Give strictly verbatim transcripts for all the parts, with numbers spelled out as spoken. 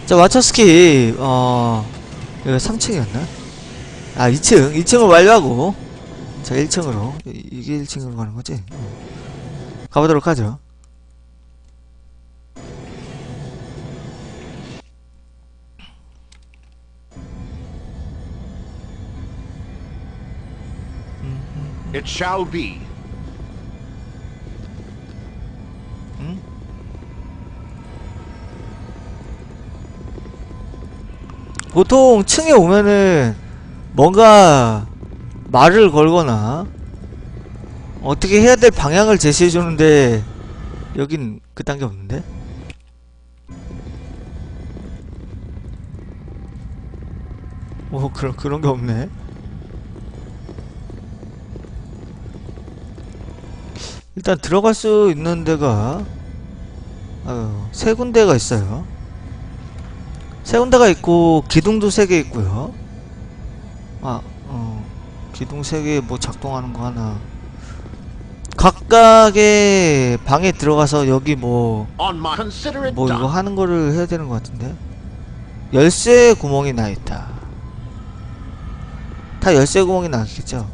자, 와처스키, 어, 여기 삼 층이었나? 아, 이 층. 이 층을 완료하고, 자, 일 층으로. 이, 이게 일 층으로 가는 거지? 어. 가보도록 하죠. It shall be. 응? 보통 층에 오면은 뭔가 말을 걸거나 어떻게 해야 될 방향을 제시해 주는데 여긴 그딴 게 없는데? 오, 그런 그런 게 없네. 일단 들어갈 수 있는 데가 아유, 세 군데가 있어요. 세 군데가 있고 기둥도 세 개 있고요. 아, 어, 기둥 세 개 뭐 작동하는 거 하나. 각각의 방에 들어가서 여기 뭐 뭐 이거 하는 거를 해야 되는 것 같은데. 열쇠 구멍이 나 있다. 다 열쇠 구멍이 나겠죠.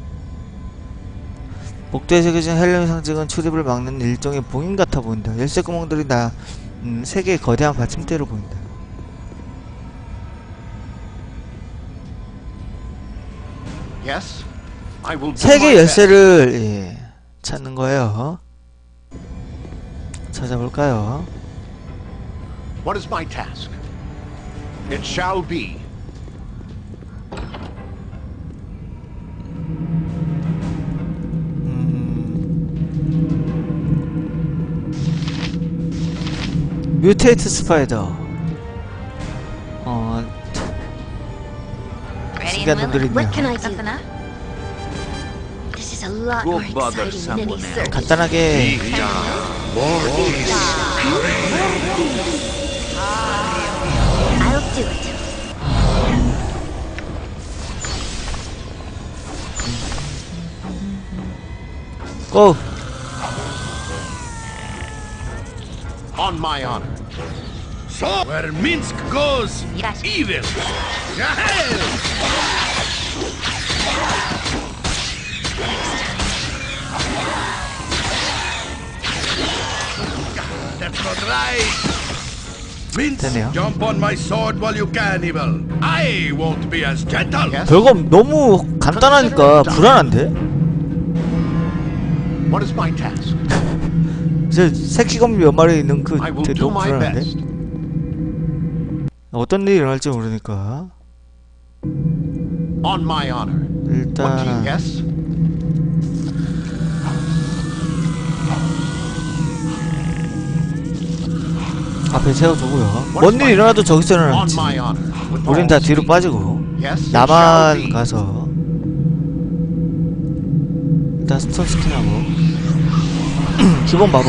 복도에 새겨진 헬륨 상징은 출입을 막는 일종의 봉인 같아 보인다. 열쇠 구멍들이 나, 음, 세 개의 거대한 받침대로 보인다. Yes, I will do 세 개 my 열쇠를 예, 찾는 거예요. 찾아볼까요? best. What is my task? It shall be. 뮤테이트 스파이더. 어, 신기한 놈들이 있네요. What can I do? This is a lot Go more bother exciting than any someone else. circus. 간단하게 I'll do it. 고! On my honor. So, where Minsk goes, Yes. evil. Yahel! That's not right. Minsk, 되네요. jump on my sword while you can, evil. I won't be as gentle. Yes. 별거 너무 간단하니까 불안한데? What is my task? 이제 새끼 거미 몇 마리 있는 그 I will 되게 do 너무 my 불안한데? best. 어떤 일이 일어날지 모르니까 On my honor. What do you 일단 guess? 앞에 세워두고요. 뭔 일이 일어나도 저기서 On 일어났지. my honor. With 우린 all 다 뒤로 speed. 빠지고 Yes, it shall 나만 be. 가서 일단 스톤 스킨하고 기본 마법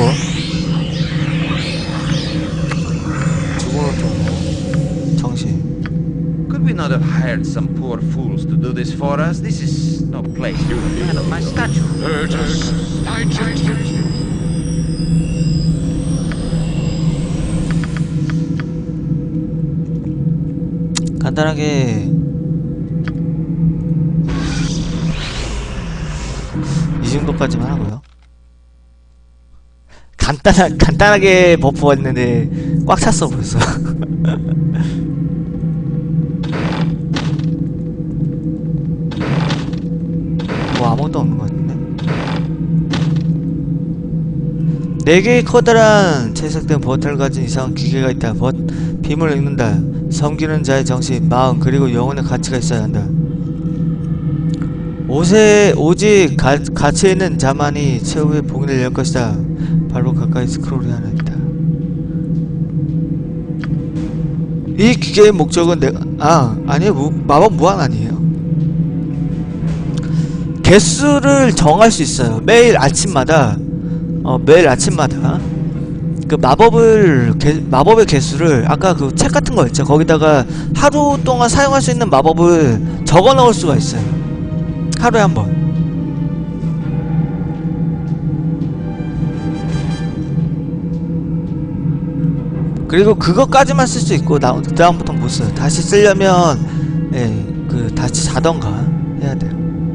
죽어놓고 정신. Could we not have hired some poor fools to do this for us? This is no place for a man of my stature. 간단하게 이 정도까지만 하고요. 간단하, 간단하게 버프가 있는데 꽉 찼어 벌써. 뭐 아무것도 없는 것 같은데. 네 개의 커다란 채색된 버튼을 가진 이상한 기계가 있다. 버, 빔을 읽는다. 섬기는 자의 정신, 마음, 그리고 영혼의 가치가 있어야 한다. 옷에 오직 가, 가치 있는 자만이 최후의 봉인을 열 것이다. 바로 가까이 스크롤이 하나 있다. 이 기계의 목적은 내가 아 아니에요. 무, 마법 무한 아니에요. 개수를 정할 수 있어요. 매일 아침마다 어 매일 아침마다 그 마법을 개, 마법의 개수를 아까 그 책 같은 거 있죠. 거기다가 하루 동안 사용할 수 있는 마법을 적어 넣을 수가 있어요. 하루에 한 번. 그리고 그것까지만 쓸 수 있고 나, 그 다음부터 못 써요. 다시 쓰려면 예, 그 다시 자던가 해야 돼요.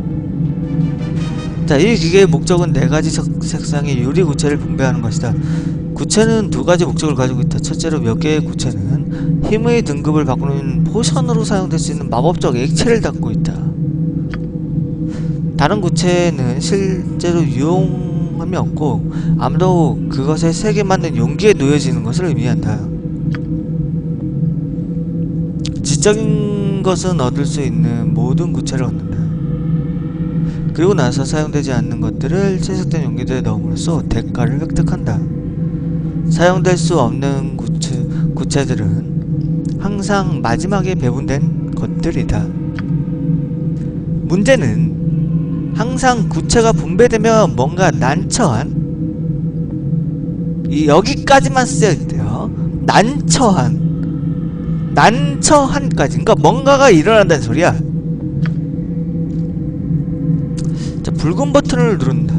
자, 이 기계의 목적은 네 가지 석, 색상의 유리 구체를 분배하는 것이다. 구체는 두 가지 목적을 가지고 있다. 첫째로 몇 개의 구체는 힘의 등급을 바꾸는 포션으로 사용될 수 있는 마법적 액체를 담고 있다. 다른 구체는 실제로 유용함이 없고 아무도 그것의 색에 맞는 용기에 놓여지는 것을 의미한다. 지적인 것은 얻을 수 있는 모든 구체를 얻는다. 그리고 나서 사용되지 않는 것들을 채색된 용기들에 넣음으로써 대가를 획득한다. 사용될 수 없는 구체, 구체들은 항상 마지막에 배분된 것들이다. 문제는 항상 구체가 분배되면 뭔가 난처한 이 여기까지만 써야 돼요. 난처한 난처한까지, 그러니까 뭔가가 일어난다는 소리야. 자, 붉은 버튼을 누른다.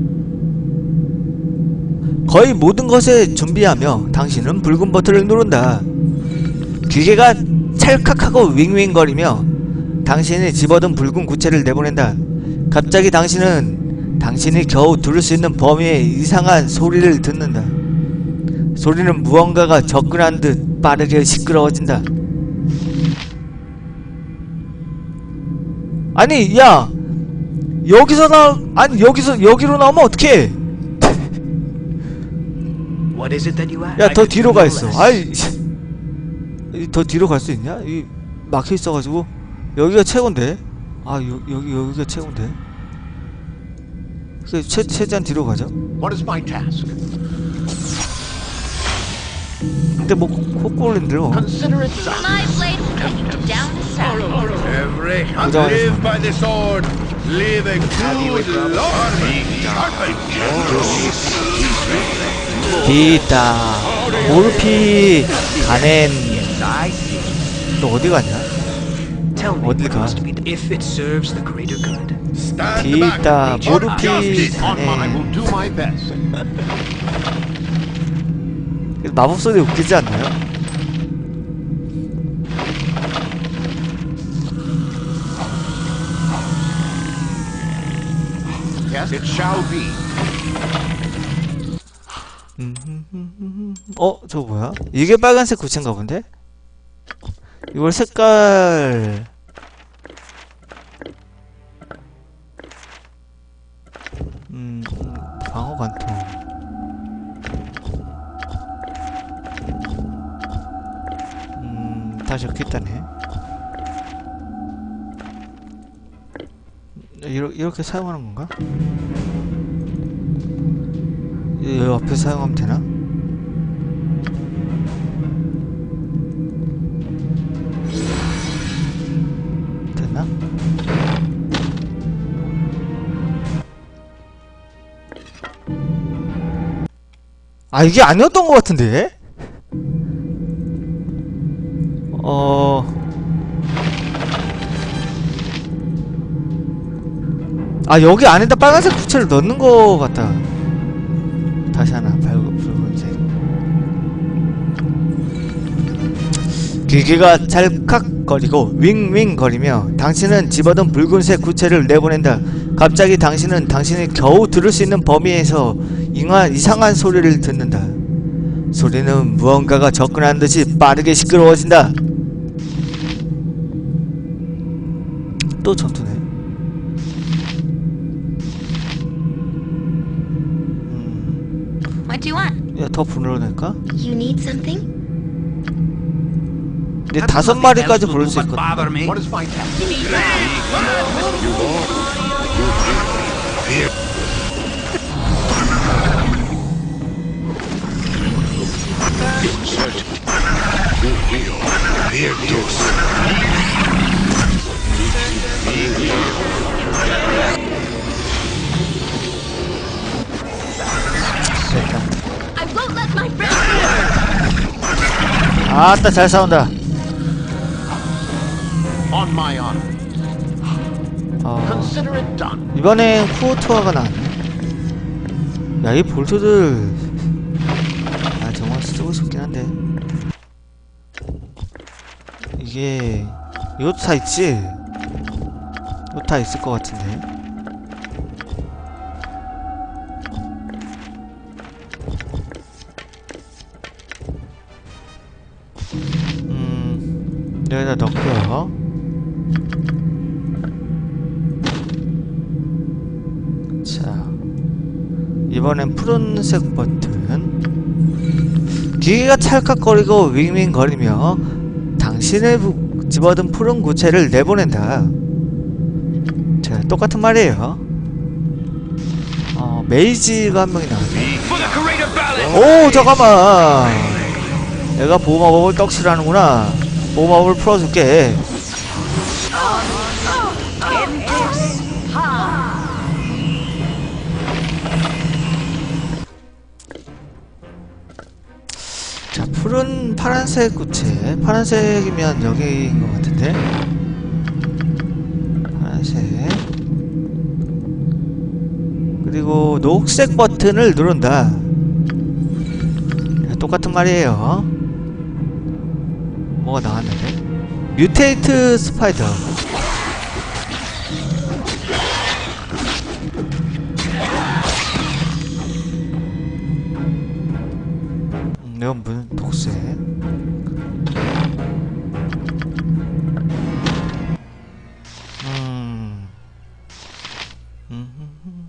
거의 모든 것에 준비하며 당신은 붉은 버튼을 누른다. 기계가 찰칵하고 윙윙거리며 당신이 집어든 붉은 구체를 내보낸다. 갑자기 당신은 당신이 겨우 들을 수 있는 범위의 이상한 소리를 듣는다. 소리는 무언가가 접근한 듯 빠르게 시끄러워진다. 아니, 야! 여기서 나, 아니, 여기서, 여기로 나오면 어떡해! What is it that you ask? 야, 더 뒤로 가 있어. 아이, 더 뒤로 갈 수 있냐? 이 막혀 있어가지고 여기가 최고인데. 아, 여, 여기 여기가 최고인데. 그 최 최대한 뒤로 가죠. What is my task? 근데 뭐 콧골린 들어. Consider it done. My blade will take you down the south. Every hand Hold on. live by the sword. Live a good Lord. 비다 모르피 가넨. 너 어디 갔냐? Tell me 어딜 what 가? must be done if it serves the greater good. Stand 비다 back. 모르피 On mine, I 가넨. will do my best. 마법 소리 웃기지 않나요? Yes, it shall be. 어? 저거 뭐야? 이게 빨간색 구체인가 본데? 이걸 색깔... 음... 방어 관통... 음... 다 적혀있다네. 이러, 이렇게 사용하는 건가? 이 옆에 사용하면 되나? 됐나? 아, 이게 아니었던 것 같은데? 어... 아, 여기 안에다 빨간색 부채를 넣는 것 같다. 다시 하나, 밝고 붉은색. 기계가 찰칵거리고 윙윙거리며 당신은 집어든 붉은색 구체를 내보낸다. 갑자기 당신은 당신이 겨우 들을 수 있는 범위에서 이상한, 이상한 소리를 듣는다. 소리는 무언가가 접근한 듯이 빠르게 시끄러워진다. 또 전투네. What do you want? 야, 더 불러낼까? You need something? 근데 다섯 마리까지 부를 수 있거든. Bother me. What is my task? I won't let my friend. 아따, 잘 싸운다. On my honor. 어, Consider it done. 이번엔 쿠어투아가 나왔네. 야, 이 볼트들 아, 정말 쓰고 스럽긴 한데. 이게 이것도 다 있지? 이것도 다 있을 것 같은데. 음, 여기다 넣고요. 자, 이번엔 푸른색 버튼. 기계가 찰칵거리고 윙윙거리며 당신의 부, 집어든 푸른 구체를 내보낸다. 자, 똑같은 말이에요. 어, 메이지가 한 명이 나왔네. 오, 잠깐만. 내가 보호마법을 떡칠하는구나. 보호마법을 풀어줄게. 자, 푸른 파란색 구체. 파란색이면 여기인 것 같은데. 파란색. 그리고 녹색 버튼을 누른다. 자, 똑같은 말이에요. 뭐가 나왔는데? 뮤테이트 스파이더. 음, 이건 무슨 독색? 음. 음.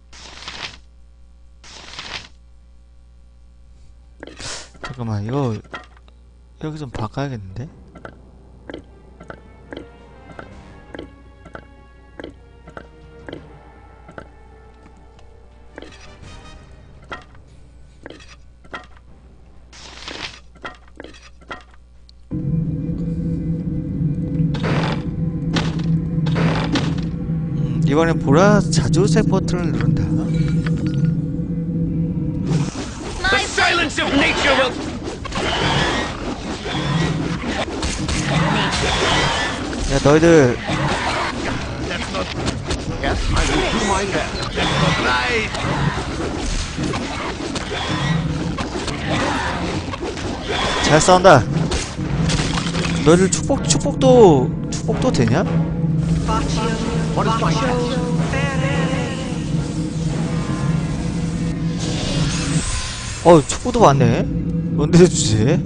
잠깐만, 이거 여기 좀 바꿔야겠는데? 음, 이번엔 보라 자주색 버튼을 누른다. My Silence of nature will... 야, 너희들 That's not... Yes, I will do my best. That's not right! 잘 싸운다. 너희들 축복, 축복도, 축복도 되냐? What is my task? 어, 축복도 많네. 언제 해주지?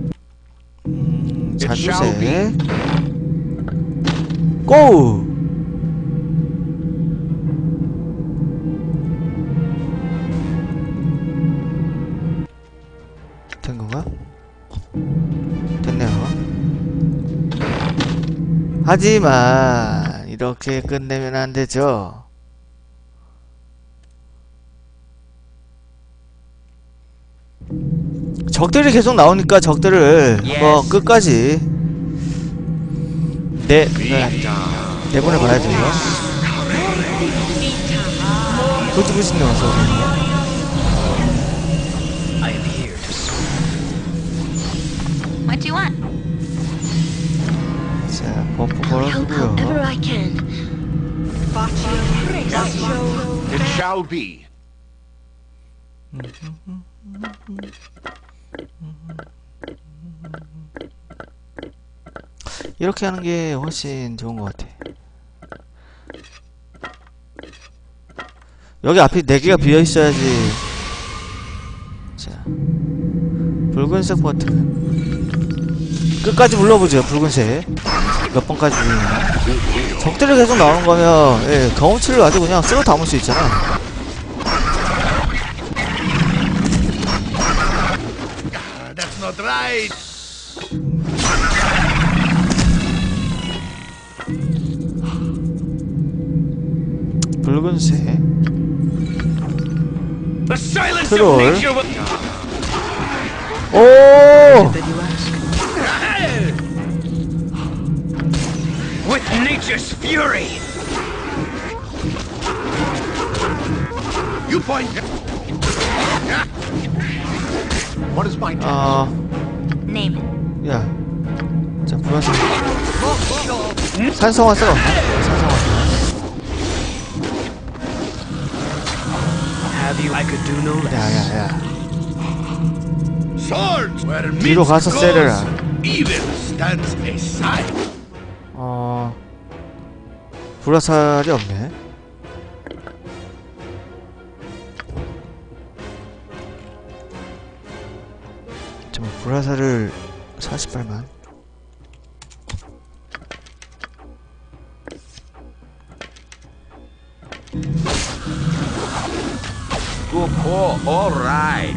음, 자주색. 고! 된 건가? 됐네요. 하지만 이렇게 끝내면 안 되죠. 적들이 계속 나오니까 적들을 한번 끝까지 내, 네, 내보내 봐야 돼요. 굵직굵직 나와서. I am here to serve. What do you want? 자, 버프 Help however 걸어주고요. I can. It shall be. 이렇게 하는 게 훨씬 좋은 것 같아. 여기 앞에 네 개가 비어 있어야지. 자, 붉은색 버튼 끝까지 눌러보죠. 붉은색 몇 번까지 누르냐. 적들이 계속 나오는 거면 예, 경험치를 아주 그냥 쓸어 담을 수 있잖아. That's not right! 붉은색 The silence Troll. of nature will... 오! Then you ask. With nature's fury! You point... What is my task? 아, Name it. 야, 자, 보라색 산성화 써. 산성화. Have you? I could do no less. 야, 야, 야. Swords where 뒤로 meat 가서 goes, 세려라. evil stands aside. 어... 불화살이 없네. 잠깐 불화살을 사십 발만. Good call. All right.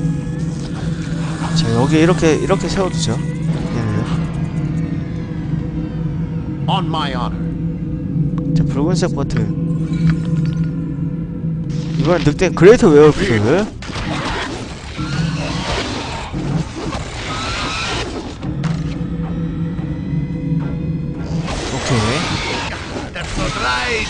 자, 여기 이렇게 이렇게 세워두죠. 얘를. On my honor. 자, 붉은색 버튼. 이번엔 늑대 그레이터 웨어풀. 오케이. That's not right.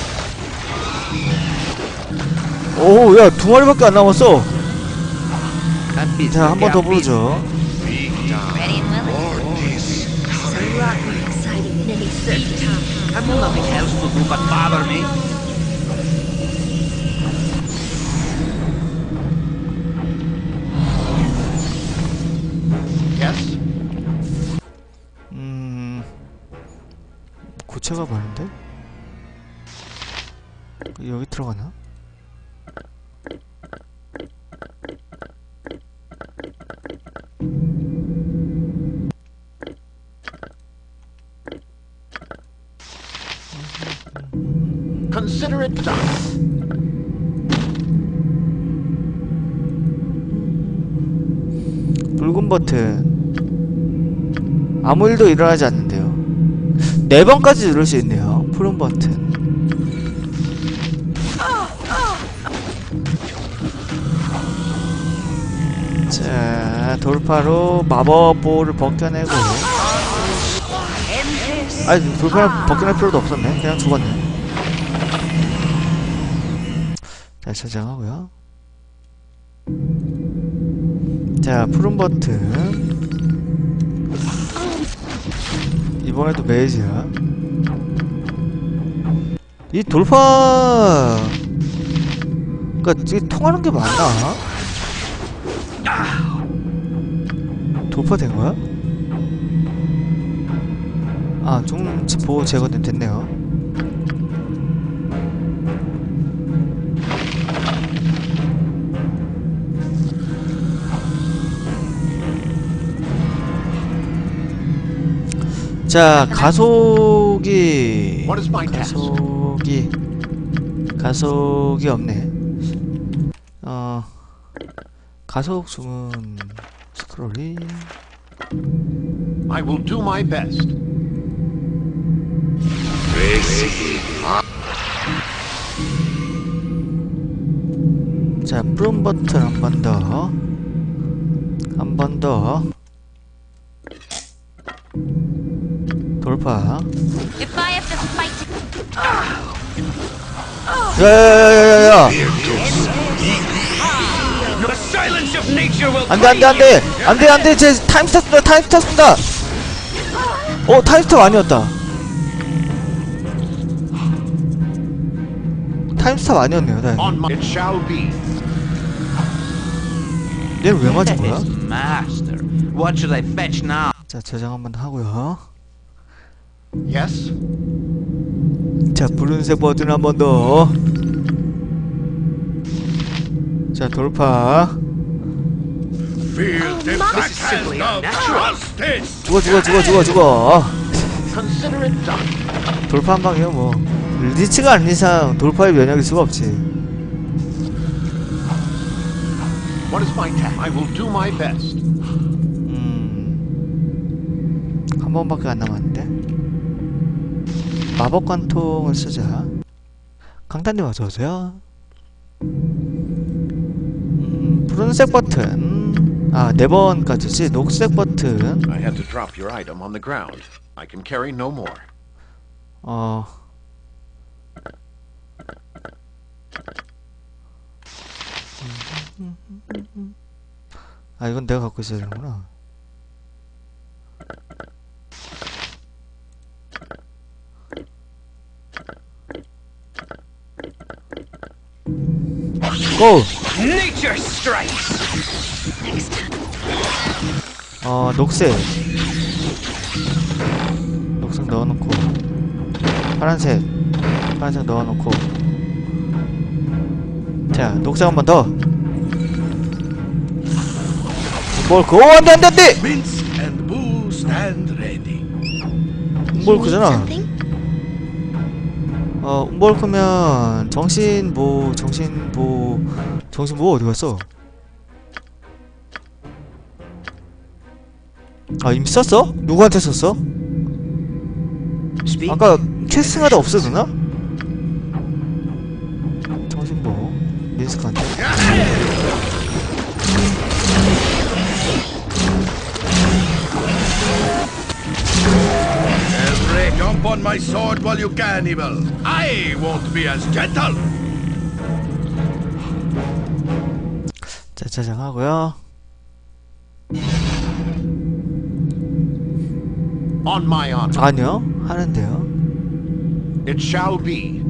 오, 야, 두 마리밖에 안 남았어. That beats 자, the 한 번 더 gap 부르죠. Ready and willing. So rotten and exciting in any certain time. beat. Have you nothing else to do but bother me? Yes? 음... 고체가 많은데? 여기 들어가나? Consider it done. 붉은 버튼. 아무 일도 일어나지 않는데요. 네 번까지 누를 수 있네요. 푸른 버튼. 자, 돌파로 마법볼을 벗겨내고. 아니, 돌파를 벗겨낼 필요도 없었네. 그냥 죽었네. 다시 저장하고요. 자, 푸른 버튼. 이번에도 메이지야. 이 돌파, 그니까 이게 통하는 게 맞나? 돌파된 거야? 아, 중치 보호 제거는 됐네요. 자, 가속이 What is my task? 가속이 가속이 없네. 어, 가속 주문 스크롤이. I will do my best. 자, 푸른 버튼 한 번 더, 한 번 더. 돌파. If I have to fight to 야야야야야야! The silence of nature will 안돼 안돼 안돼 안돼 안돼 제 타임스타 씁니다 타임스타 씁니다. 어, 타임스타 아니었다. 타임스타 아니었네요. 다행히. On my it shall be. 얘는 왜 맞은 거야? Yes, master. What should I fetch now? 자, 저장 한번 하고요. Yes? 자, 붉은색 버튼 한 번 더. 자, 돌파. feel the Mom, backhand this is simply of unnatural. justice. 죽어 죽어 죽어 죽어 죽어. Consider it done. 돌파 한 방이요 뭐. 리치가 아닌 이상 돌파에 면역일 수가 없지. What is my task? I will do my best. 음... 한 번밖에 안 남았는데. 마법 관통을 쓰자. 강단님 어서오세요. 음... 푸른색 버튼. 아, 네 번까지지. 녹색 버튼. I had to drop your item on the ground. I can carry no more. 어... 아, 이건 내가 갖고 있어야 되는구나. 고! Nature strikes. next time. 어 녹색 녹색 넣어놓고 파란색 파란색 넣어놓고 자 녹색 한 번 더. 뭘 그거 안돼 안돼 안돼. Minsk and Boo stand ready. 움볼크잖아. Something? 어 움볼크면 정신보 정신보 정신보 어디 갔어? 아 이미 썼어? 누구한테 썼어? 아까 캐스팅하다 없어졌나? 정신보 민스크한테. Elric, jump on my sword while you can, evil. I won't be as gentle. 자 저장하고요. On my honor, 아니요 하는데요. it shall be.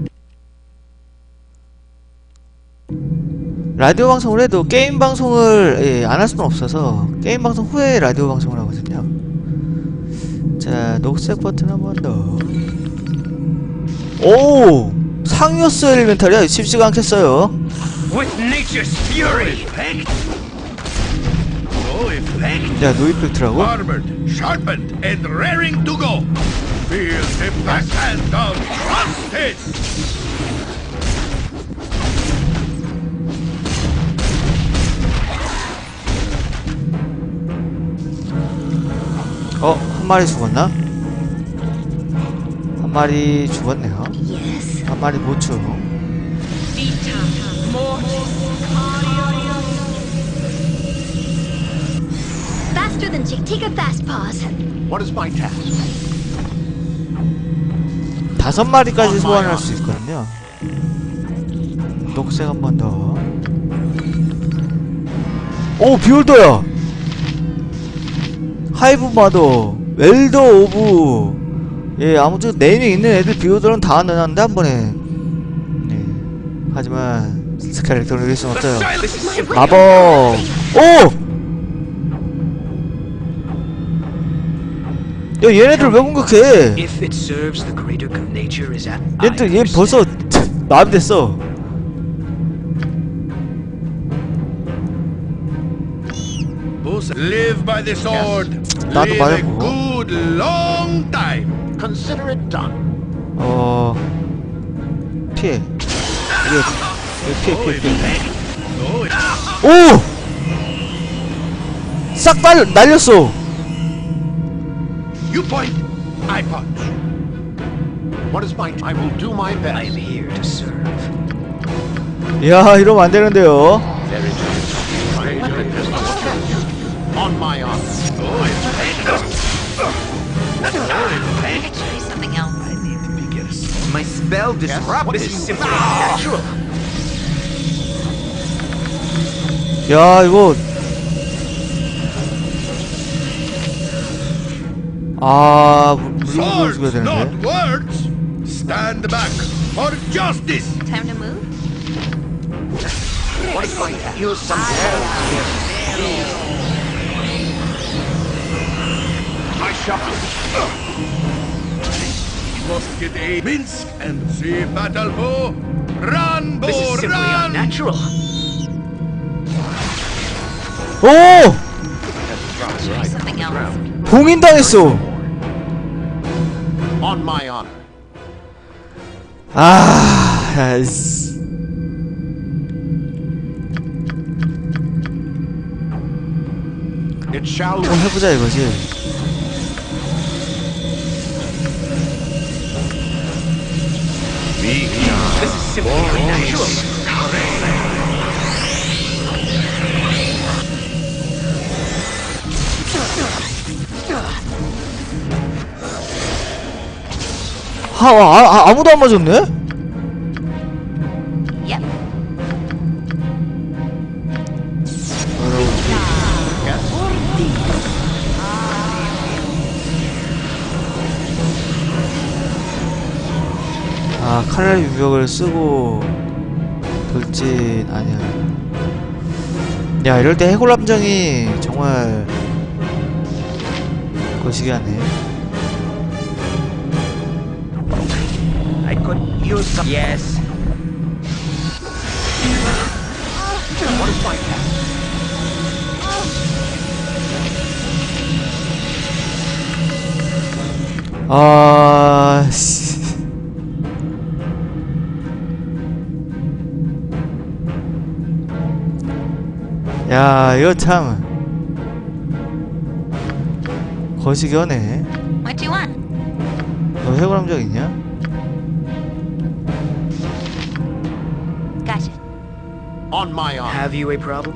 라디오 방송을 해도 게임 방송을 예, 안 할 수는 없어서 게임 방송 후에 라디오 방송을 하거든요. 자 녹색 버튼 한 번 더. 오 상이오스 엘리멘탈이야. 쉽지가 않겠어요. With nature's fury. No effect. 야 노이펙트라고? Armored, sharpened, and raring to go. Feel the backhand of justice. 어? 한 마리 죽었나? 한 마리 죽었네요. Yes. 한 마리 보충. Vita. Mortis. Faster than Chick. Take a fast pause. What is my task? 다섯 마리까지 소환할 수 있거든요. 녹색 한 번 더. 오 비올더야. 하이브 마더, 웰더 오브. 예 아무튼 네임이 있는 애들 비올더는 다 넣었는데 한 번에. 네. 하지만 스켈레톤을 이길 순 없어요. 마법. 오. 야 얘네들 왜 공격해? If it serves the greater good nature is at 얘들 얘 벌써 마비됐어. Live by the sword. 나도 Live a 말해보고. good long time. Consider it done. 어 피해. 이거 이거 피해 피해 피해. No effect. 오! 싹 빨 날렸어. You point, I punch. What is my? I will do my I'm best. here to serve. 야 이러면 안 되는데요. On my honor. No effect. No effect. Try something else. I need to be guessed. My spell disrupt What is is- simply unnatural. 야 이거 아 물론 Swords, 죽여야 되는데. not words. Stand back for justice. Time to move? What is my task? Use some. I shall. Must get a Minsk and see battle bow. Run, This bow, is simply run. unnatural. 오! Try something else. 봉인당했어. On my honor. 아, 아이씨. It shall 좀 해보자 이거지. This is simply unnatural. 아, 아, 아 아무도 안 맞았네? Yep. 아 칼날 유벽을 쓰고 돌진 아니야. 야 이럴 때 해골 함정이 정말 거시기 하네. I could use some. Yes. What is my task? 아, 씨. 야, 이거 참 거시기 하네. What you want? 너 해골 함정 있냐? Gotcha. On my honor. Have you a problem?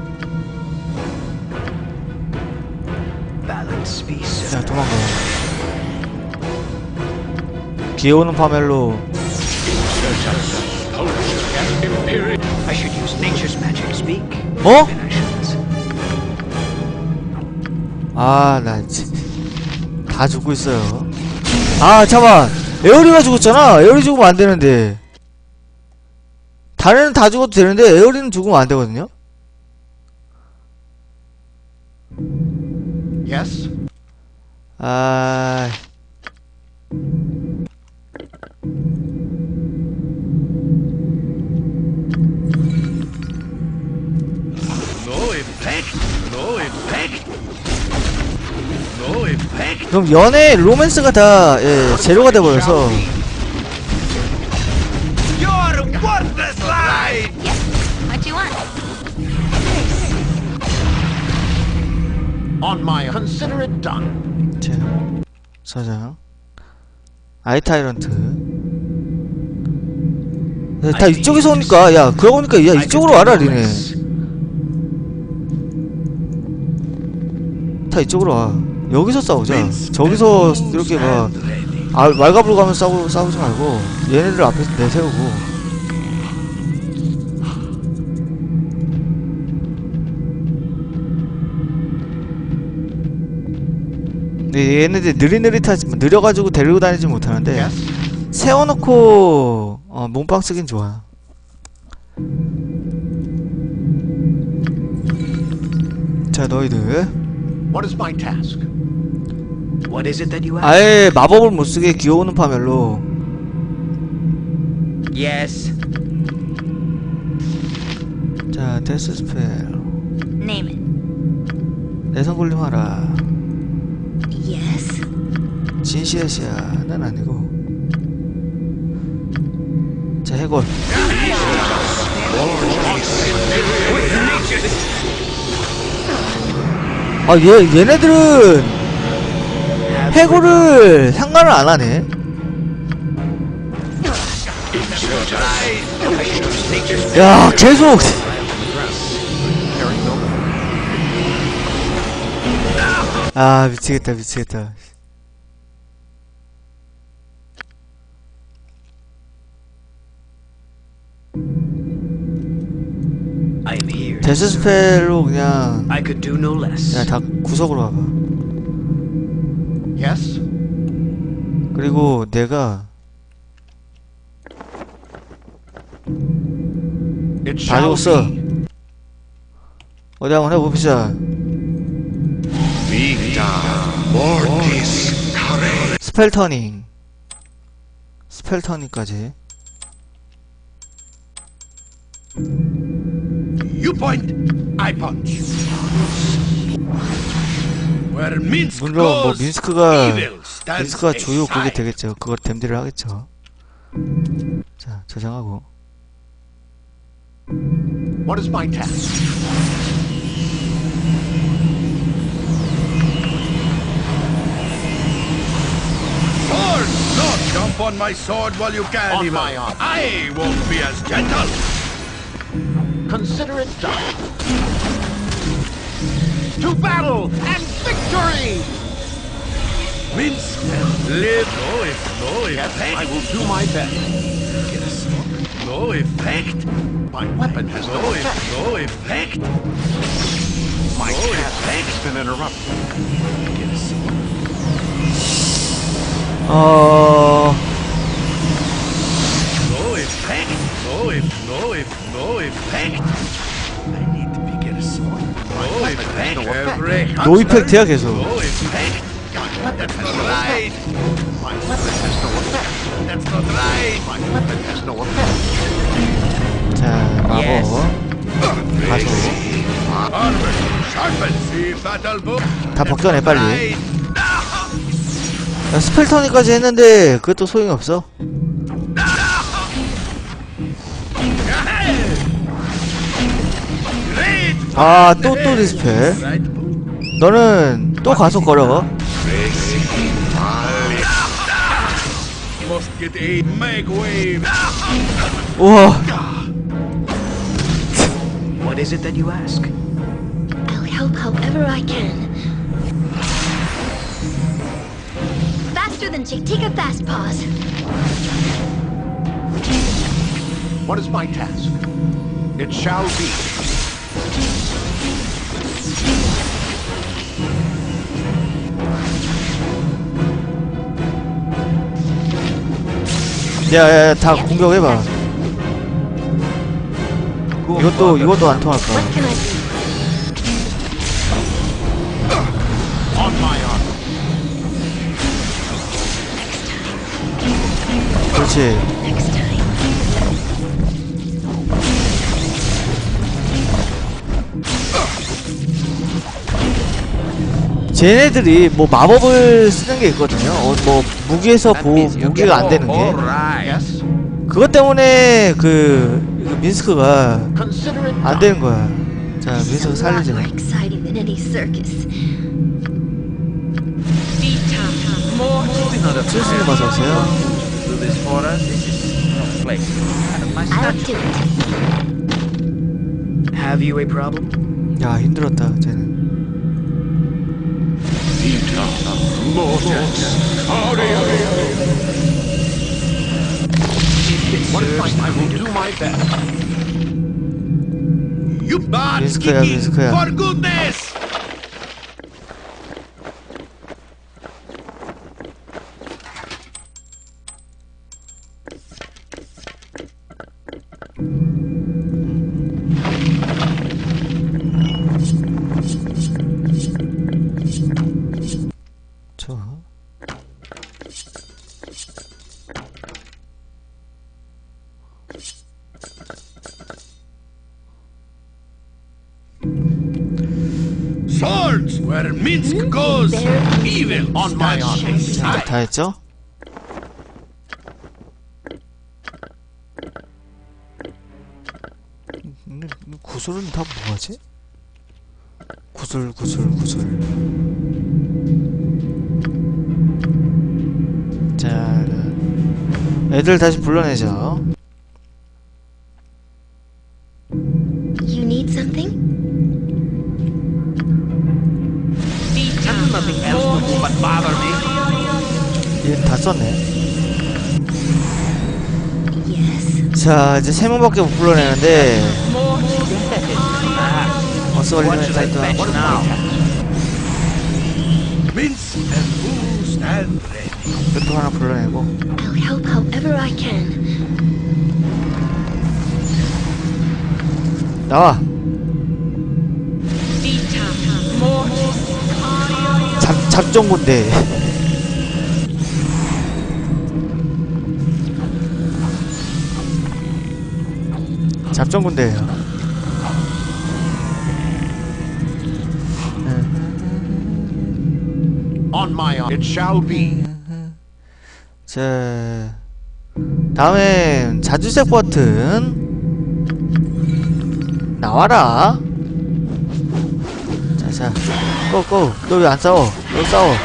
Balance be 야, served. 도망가. 기어오는 파멜로. I should use nature's magic to speak. 어? Then I shouldn't. 아, 나 진- 다 죽고 있어요. 아, 잠깐. 에어리가 죽었잖아. 에어리 죽으면 안 되는데. 다른 애는 다 죽어도 되는데 에어리는 죽으면 안 되거든요. Yes? 아, No effect. No effect. No effect. 그럼 연애 로맨스가 다 예, 재료가 돼버려서. You're worthless lie. Yes. What you want? On my consider it done. 자, 서장. 아이타이런트. 야, 다 이쪽에서 오니까, 야, 그러고 보니까, 야, 이쪽으로 와라, 니네. 다 이쪽으로 와. 여기서 싸우자. 저기서 이렇게 막, 아, 말가부로 가면 싸우, 싸우지 말고, 얘네들 앞에서 내세우고. 근데 얘네들 느릿느릿하지, 느려가지고 데리고 다니지 못하는데, Yes? 세워놓고 어, 몸빵 쓰긴 좋아. 자, 너희들 What is my task? What is it that you ask? 아예 마법을 못쓰게 기어오는 파멸로. Yes. 자, 데스 스펠 Name it. 내성 굴림하라. Yes? 진시아시아는 아니고. 자, 해골. 아, 얘, 얘네들은 해골을 상관을 안 하네. 야, 계속. 아, 미치겠다, 미치겠다. I am here. 데스 스펠로 그냥 I could do no less. 그냥 다 구석으로 와봐. Yes? 그리고 내가 It 다 shall 죽었어. be. 어디 한번 해봅시다. 스펠 터닝. 스펠 터닝까지. You point, I punch. Where Minsk 물론 뭐 goes, 민스크가 evil stands 민스크가 주요 그게 aside. 되겠죠. 그걸 댐딜을 하겠죠. 자, 저장하고. What is my task? Sword, not jump on my sword while you can, On evil. my honor. I won't be as gentle. Consider it done. To battle and victory! Minsk and live. No, if no Yes, effect. I will do my best. No effect. My weapon has no No, effect. if no effect. My no task has been interrupted. 어, No effect. No if no if no effect. I need to be get a sword. No weapon has effect. no effect. Every 노 이펙트야 계속. No effect. That's not right. My weapon has no effect. That's not right. My weapon has no effect. 자, 마법 가소. Armor, sharpen. See battle book. 다 벗겨내 빨리. 야, 스펠 터니까지 했는데 그것도 소용이 없어. 아, 또 또 디스펠. 너는 또 가속 걸어. Must get a make wave. 우와. What is it that you ask? I'll help however I can. Faster than Chick-Tika Fast Paws. What is my task? It shall be. 야야야, 다 공격해봐. 이것도 이것도 안 통할까? What can I do? On my honor. 그렇지. Next time. 쟤네들이 뭐 마법을 쓰는 게 있거든요. 어, 뭐 무기에서 보 무기가 안 되는 게. Yes. 그것 때문에 그 이거 민스크가 Consider it 안 done. 되는 거야. 자, 민스크 A lot 살리자. more exciting than any circus. 스님 어서 오세요. Do this for us. This is no place. Out of my I'll statue. do it. Have you a problem? 야, 힘들었다. 쟤는. What is my I will do my best. You bad Miskoya, kicking, Miskoya. for goodness! 좋아. Swords where Minsk goes, evil On my honor. 자, 다 했죠? 근데 구슬은 다 뭐하지? 구슬 구슬 구슬. 자, 애들 다시 불러내죠. You need something? Nothing else would but bother me. 얘는 다 썼네. Yes. 자, 이제 세 명밖에 못 불러내는데 어서 What 올리면 should I 일단 fetch now? Mince and who stand ready. 또 하나 불러내고. I'll help however I can. 나와. 잡 잡종군대. 잡종군대예요. On my honor. It shall be. 자, 다음엔 자주색 버튼 나와라. 자, 자, 고고. 너 왜 안 싸워? 너 싸워.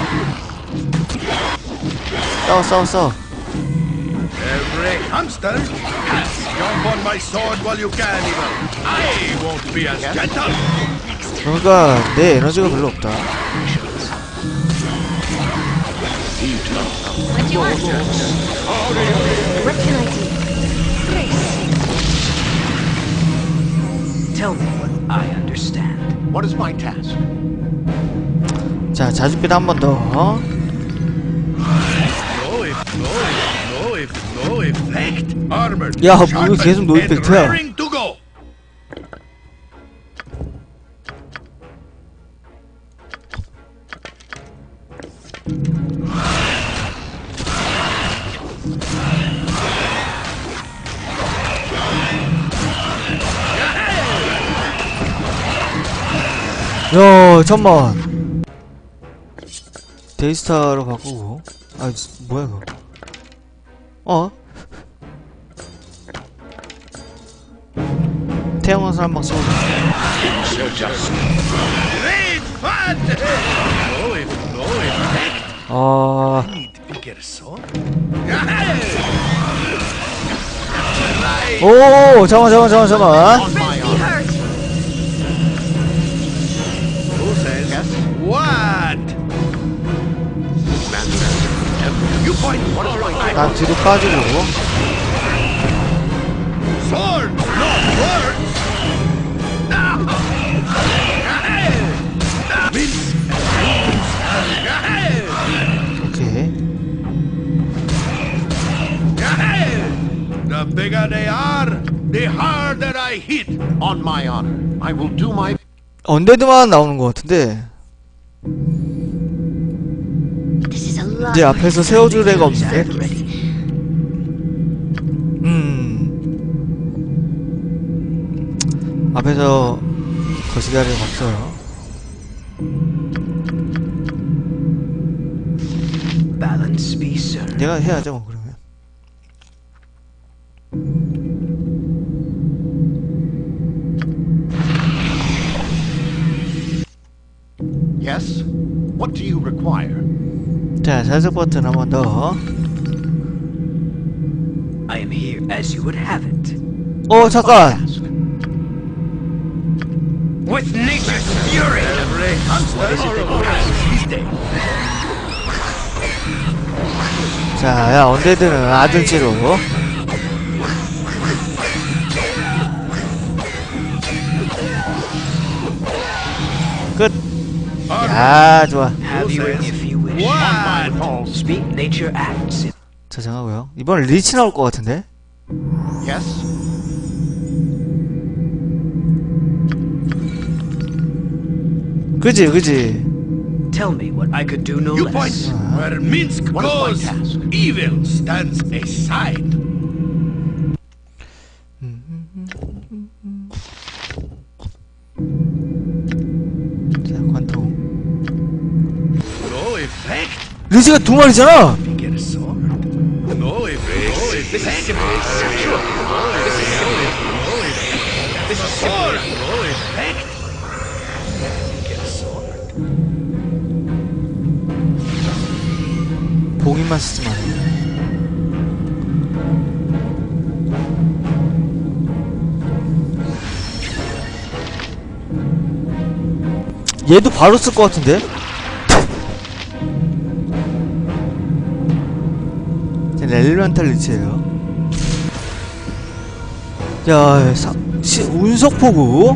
싸워, 싸워, 싸워. Every hamster has jump on my sword while you can, evil. I won't be as gentle. 그러니까 내 에너지가 별로 없다. What do you want? What can I do? Tell me what I understand. What is my task? 자, 자주빛 한 번 더. No, if no, if no, if no effect. Armor. 야, 뭐 sharpened 계속 노 and 이펙트야. raring to go. 야, 잠만. 데이스타로 바꾸고. 아, 뭐야 이거? 어? 태양광선 한방 쏘자. Great fun! No, if, no, if. 아, Need to get a sword. 오, 잠깐, 잠깐, 잠깐, 잠깐. On my Be honor. hurt. Who says Yes? what? Master. You point. What is my task? 난 뒤로 빠지고. Swords, not words. Mince. 오케이. The bigger they are, the harder I hit. On my honor. I will do my 언데드만 나오는 것 같은데. This is a lot. 이제 앞에서 세워줄 애가 없는데. Ready. 음. 앞에서 거시기할 애가 없어요. Balance be served. 내가 해야죠, 뭐, 그러면. yes. What do you require? 자, 자석 버튼 한 번 더. I am here as you would have it. 어, 잠깐. Task. With nature's fury! Every hamster has his day. 자, 야, 언데드는 아들지로. 끝. 야, 좋아. Have you it if you wish. What? Speak, nature acts. 자, 잠깐만요. 이번 리치 나올 것 같은데? Yes. 그지, 그지. Tell me what I could do no You point less. where Minsk What is my goes. task? Evil stands aside. 자, 관통. No effect. 리치가 두 마리잖아! You get a sword. No effect. No effect. This is simply sexual. This is simply. This is Sword. simply. No effect. You get a sword. 봉인만 쓰지 마. 얘도 바로 쓸 것 같은데? 엘리멘탈 리치예요. 야, 사, 시, 운석포구.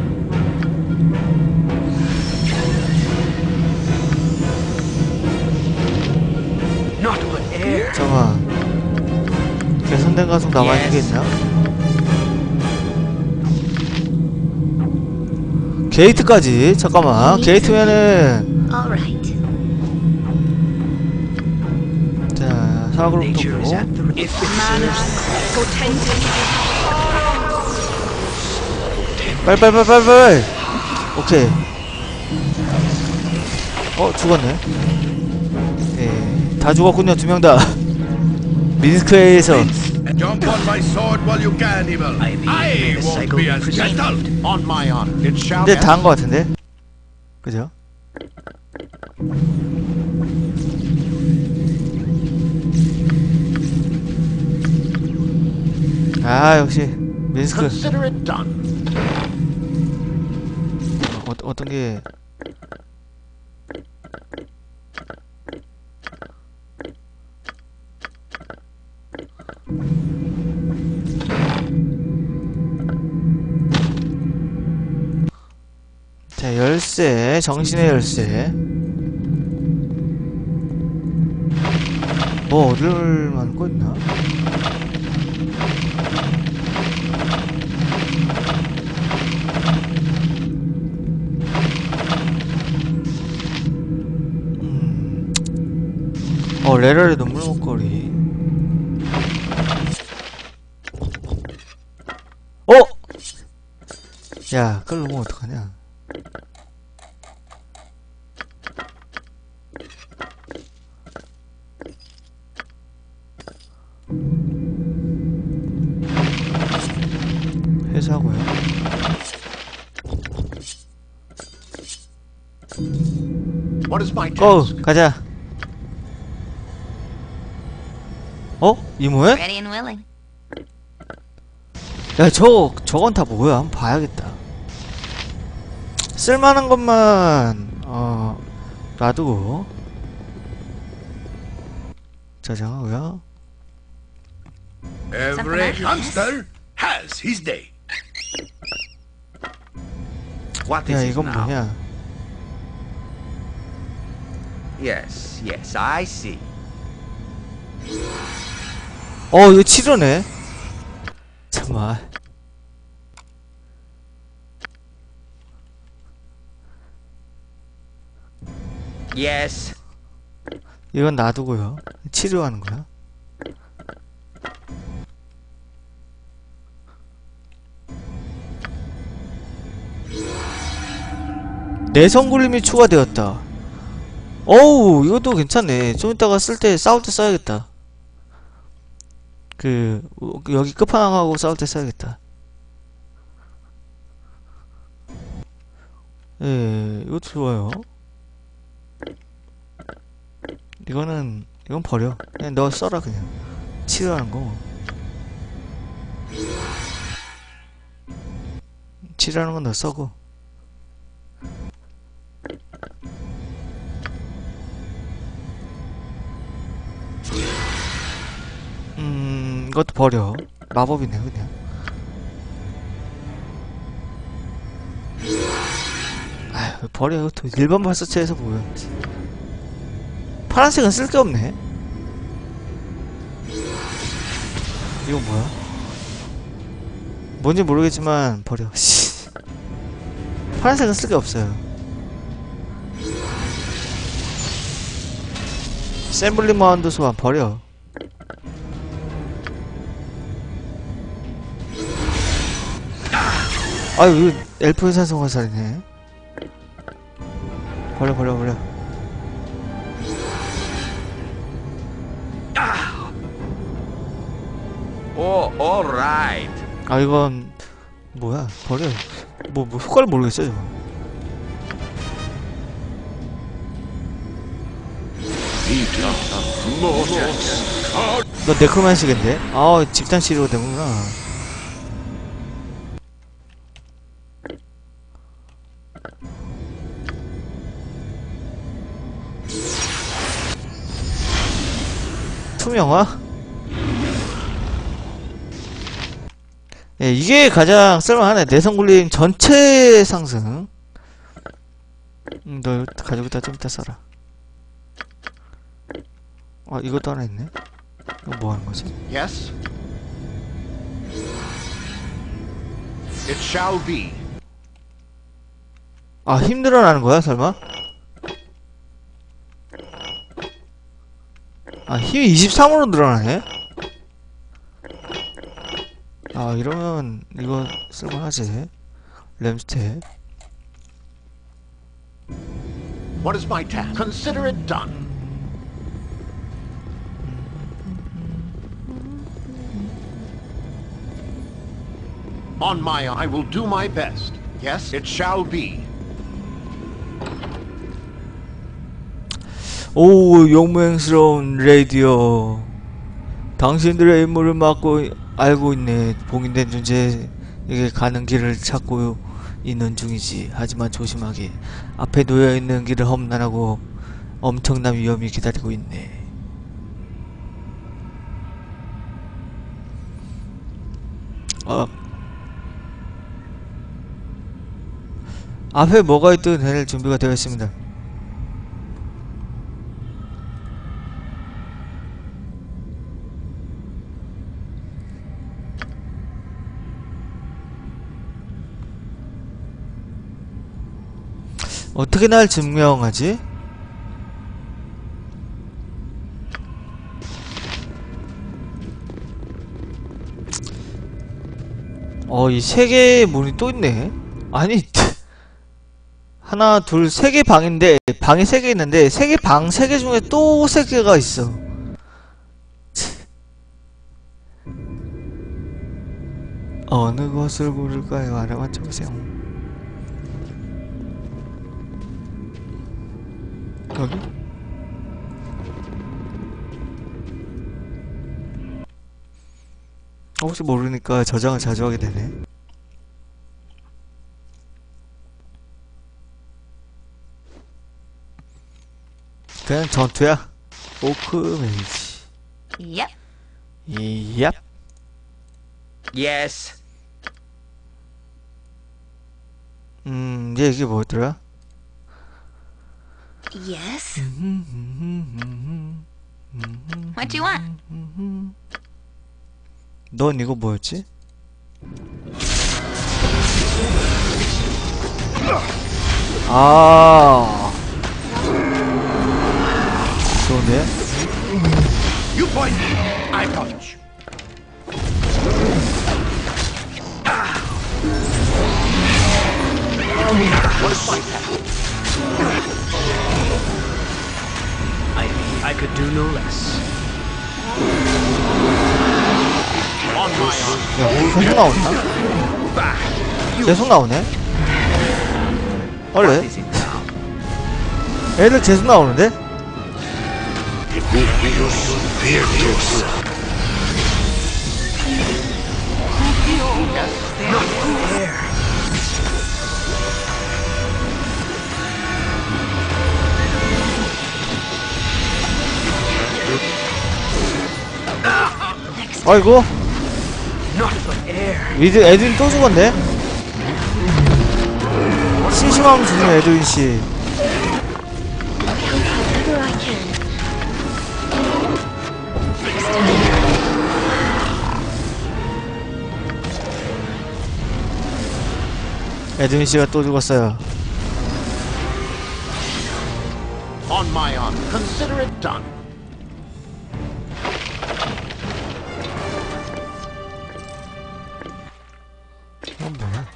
Not but air. 잠깐만. 개선된 가속 남아있는 게 있나? 게이트까지. 잠깐만. 게이트면은 All right. 자, 사그룹 Nature is 도구. at the if it serves. 빨빨빨빨빨. 오케이. 어, 죽었네. 예, 다 죽었군요. 두 명 다. 민스크에서. Jump on my sword while you can, evil. I mean, I the won't cycle be as proceeds. gentle. On my honor. It shall. 근데 다 한 것 같은데? 그죠? 아, 역시 민스크. Consider it done. 어, 어떤 게 자, 열쇠, 정신의 열쇠. 뭐 얻을 만한 거 있나? 음. 어, 레럴의 눈물 목걸이. 어! 야, 끌고 오면 어떡하냐? 폐쇄하고요. What is my 고! task? 가자. 어? 이모야? Ready and willing. 야, 저, 저건 다 뭐야? 한번 봐야겠다. 쓸만한 것만, 어, 놔두고. 저장하고요. Every hamster has his day. What 야, is it 이건 now? 뭐냐? Yes, yes, I see. 어, 이거 치료네. 정말. Yes. 이건 놔두고요. 치료하는 거야. 내성 굴림이 추가되었다. 어우, 이것도 괜찮네. 좀 이따가 쓸 때, 싸울 때 써야겠다. 그, 여기 끝판왕하고 싸울 때 써야겠다. 예, 이것도 좋아요. 이거는, 이건 버려. 그냥 너 써라, 그냥. 치료하는 거. 치료하는 건 너 써고. 음, 이것도 버려. 마법이네, 그냥. 아휴, 버려. 이것도 일반 발사체에서 뭐야. 파란색은 쓸 게 없네. 이건 뭐야? 뭔지 모르겠지만, 버려. 씨. 파란색은 쓸 게 없어요. 샘블링 마운드 소환, 버려. 아유, 이거 엘프 산성 화살이네. 버려, 버려, 버려. Oh, all right. 아, 이건 뭐야? 버려. 뭐, 뭐 효과를 모르겠어요. 너 네크로맨시겠네? 아, 집단 치료 되는구나. 투명화? 예, 이게 가장 쓸만하네. 내성 굴림 전체 상승. 음, 너 가지고 있다 좀 이따 써라. 아, 이것도 하나 있네. 이거 뭐 하는 거지? Yes? It shall be. 아, 힘 늘어나는 거야, 설마? 아, 힘이 이십삼으로 늘어나네? 아, 이러면 이거 쓸만하지. 램스테. What is my task? Consider it done. On my I will do my best. Yes, it shall be. 오, 용맹스러운 레이디어. 당신들의 임무를 맡고 알고 있네. 봉인된 존재에게 가는 길을 찾고 있는 중이지. 하지만 조심하게. 앞에 놓여있는 길을 험난하고 엄청난 위험이 기다리고 있네. 어. 앞에 뭐가 있든 해낼 준비가 되어 있습니다. 어떻게 날 증명하지? 어, 이 세 개의 문이 또 있네. 아니, 하나, 둘, 세 개 방인데, 방이 세 개 있는데, 세 개 방, 세 개 중에 또 세 개가 있어. 어느 것을 고를까요? 알아만 쳐보세요. 여기? 혹시 모르니까 저장을 자주 하게 되네. 그냥 전투야. 오크 메이지. Yep. 이얍. Yes. 음, 이제 이게 뭐였더라? Yes? What do you want? 넌 이거 뭐였지? 아, 좋은데? You point. I punch. What is my task? I I could do no less. On my honor. 야, 뭐 계속 나온다? 계속 나오네? 원래? Is it now? 애들 계속 나오는데? 아이고, Not but air. 미드 에드윈 또 죽었네? 심심하면 죽는 에드윈 씨. Whatever I can. 에드윈 씨가 또 죽었어요. On my honor. Consider it done. 이건 뭐야?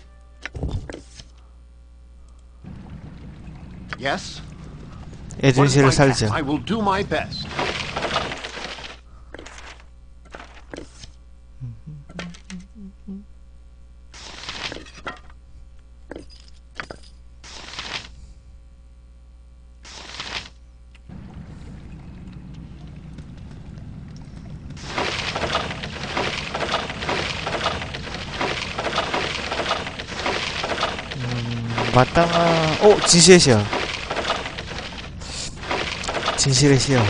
Yes? 에드윈 What is 씨를 my task? 살리자. I will do my best. 마땅한, 어, 진실의 시야. 진실의 시야.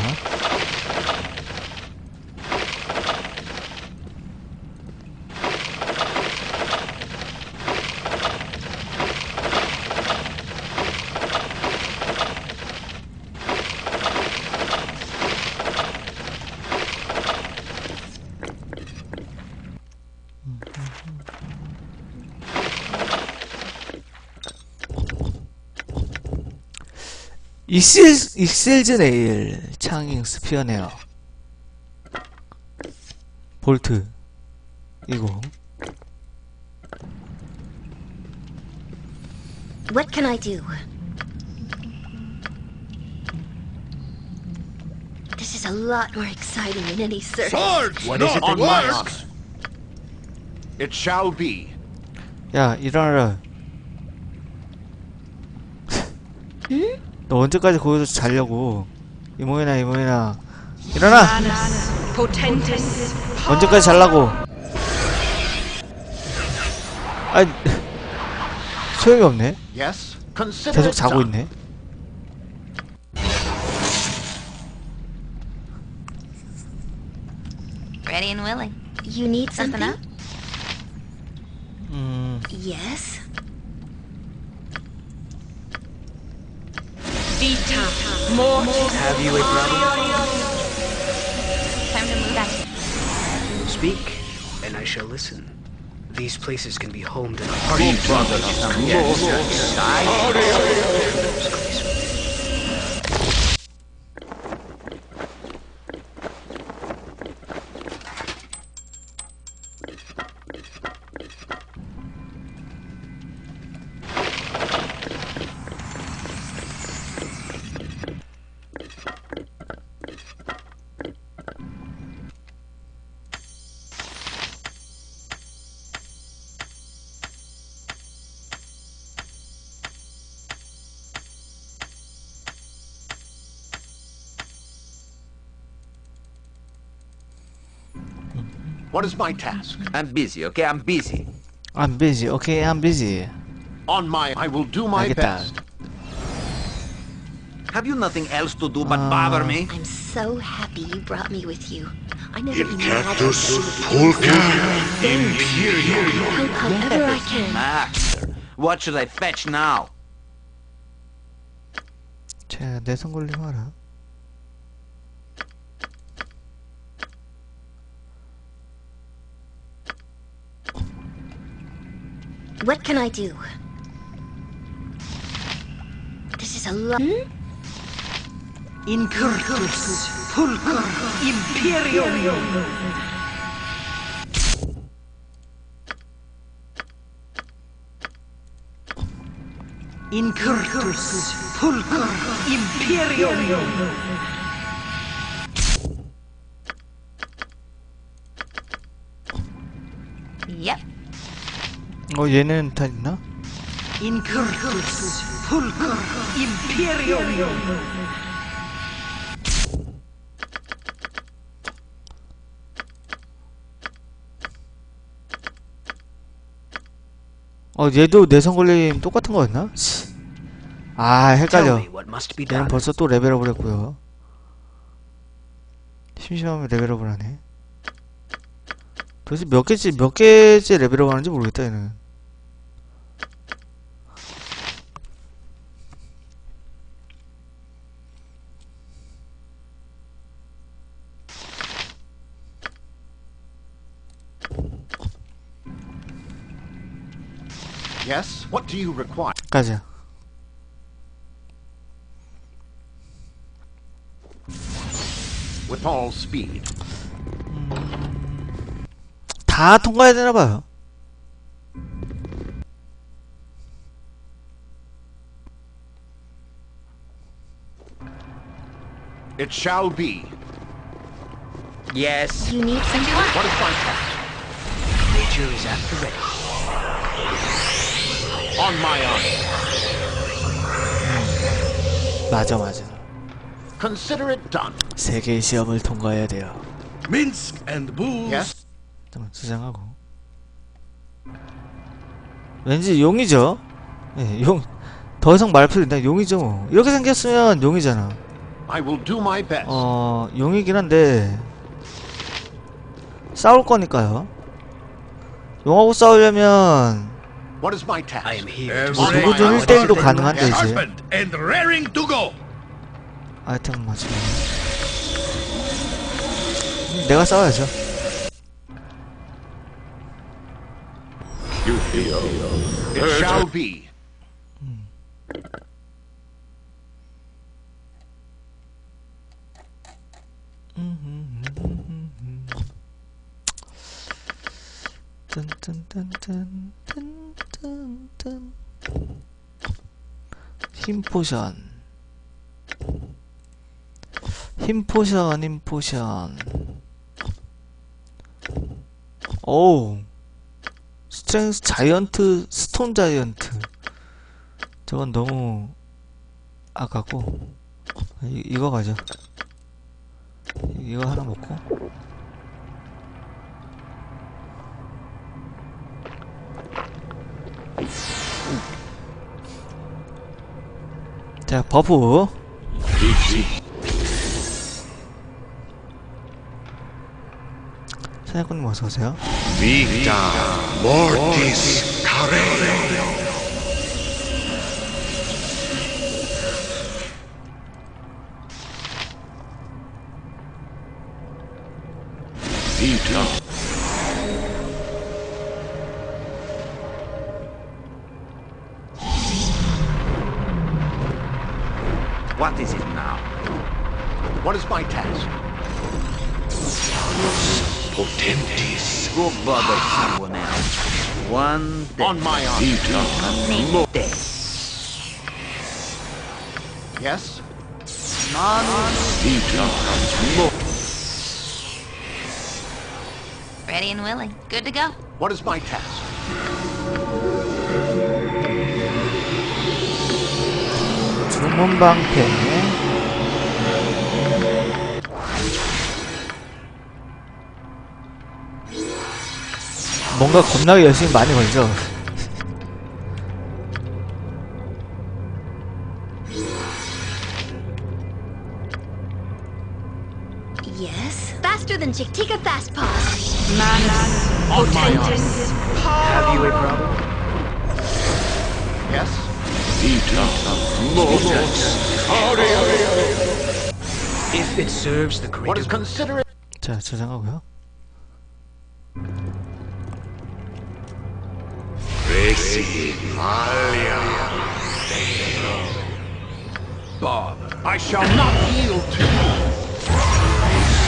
익셀, 익셀즈 네일 창잉 스피어네요. 볼트 이거 What can I do? This is a lot more exciting than any circus. Swords, What is not it On my honor. works. It shall be. 야 일어나라. 너 언제까지 거기서 자려고? 이모이나 이모이나 일어나. Potentis. 언제까지 잘라고? 아 소용이 없네. Yes? Consider 계속 it 자고 done. 있네. Ready and willing. You need Something something? up? 음 Yes? Have you a problem? Time to move out. Speak, and I shall listen. These places can be home to the party brothers. What is my task? I'm busy, okay? I'm busy. I'm busy. Okay, I'm busy. On my, I will do my 알겠다. best. Have you nothing else to do but Uh, bother me? I'm so happy you brought me with you. I never Il imagined that cactus you would pulca imperium. help however I can. Master, what should I fetch now? 자, 내성 걸림 하라. What can I do? This is a lot. Incurtus Pulcra Imperium. Incurtus Pulcra Imperium. Yep. 어, 얘는 다 있나? Incurtus Pulcra Imperium. 어, 얘도 내성 걸림 똑같은 거였나? 씨. 아, Tell 헷갈려. me what must be 얘는 done. 벌써 또 레벨업을 했고요. 심심하면 레벨업을 하네. 도대체 몇 개째, 몇 개째 레벨업 하는지 모르겠다, 얘는. Yes? What do you require? 가자. With all speed. 다 통과해야 되나봐요. It shall be. Yes. You need some help? What is my task? Nature is at the ready. On my honor. 맞아, 맞아. Consider it done. 세 개의 시험을 통과해야 돼요. Minsk and booze. Yes? 잠깐만, 수정하고. 왠지 용이죠? 예, 용. 더 이상 말 필요 없나? 용이죠, 뭐. 이렇게 생겼으면 용이잖아. I will do my best. 어, 용이긴 한데 싸울 거니까요. 용하고 싸우려면 What is my task? I am here to Every- 누구든 일 대일도 가능한데 이제 Sharpened and raring to go. 아이템 맞추면 음, 내가 싸워야죠. It shall be. 뜬뜬뜬뜬뜬뜬뜬 힘 포션 힘 포션 힘 포션 오우 스트렝스 자이언트 스톤 자이언트 저건 너무 아까고 이, 이거 가자. 이거 하나 먹고 자 버프 사냥꾼님 어서오세요. Vita mortis carere. Vita. What is it now? What is my task? Potentis. Go bother someone else. One day. On my honor. Vita. Day. Yes? Vita. Ready and willing. Good to go. What is my task? 주문방패 뭔가 겁나게 열심히 많이 걸죠. Yes? Faster than Chick-Tika Fast Paws. Manus potentis. Have you a problem? Yes? If it serves the What is greater considerate? 자, 저장하고요. Bother. I shall not yield to you.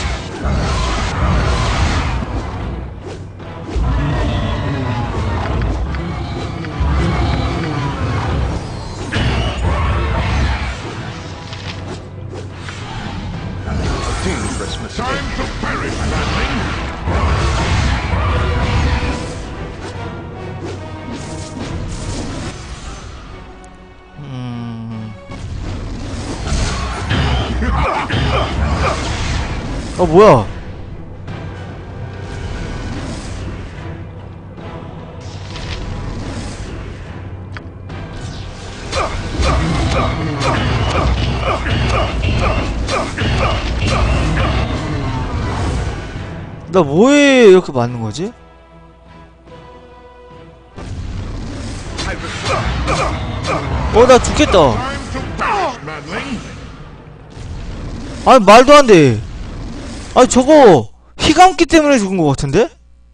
A dangerous mistake. Time to perish, madling. 음... 어, 뭐야? 나 뭐에 이렇게 맞는 거지? 어, 나 죽겠다. Time to perish, madling. 아니, 말도 안 돼. 아니, 저거 희감기 때문에 죽은 것 같은데?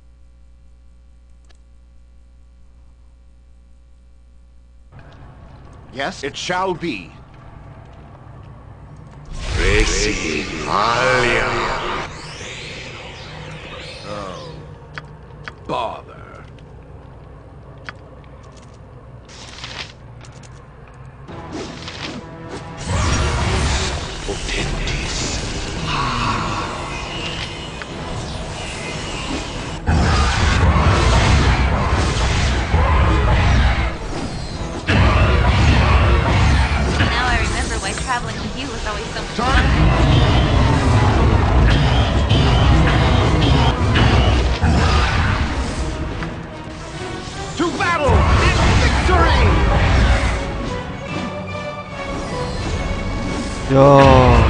Yes, it shall be. Bother. Now I remember why traveling with you was always so much fun. Time. To battle in victory! 야,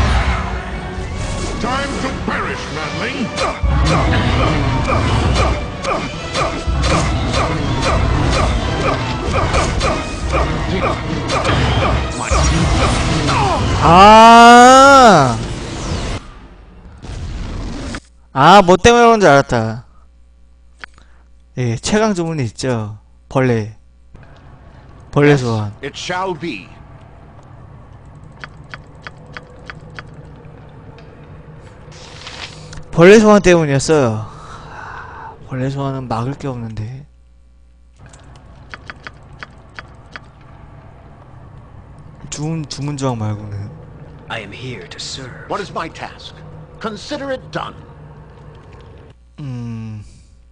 Time to perish, madling. 아, 아, 뭐 때문에 그런 줄 알았다. 예, 최강 주문이 있죠. 벌레, 벌레 소환. It shall be. 벌레 소환 때문이었어요. 벌레 소환은 막을 게 없는데. 주문 주문 조항 말고는. I am here to serve. What is my task? Consider it done. 음.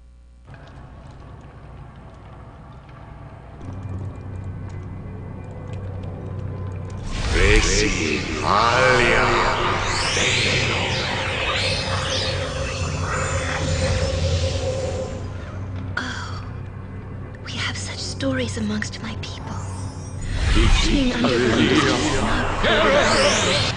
We have such stories amongst my people. Being unfriended is not good.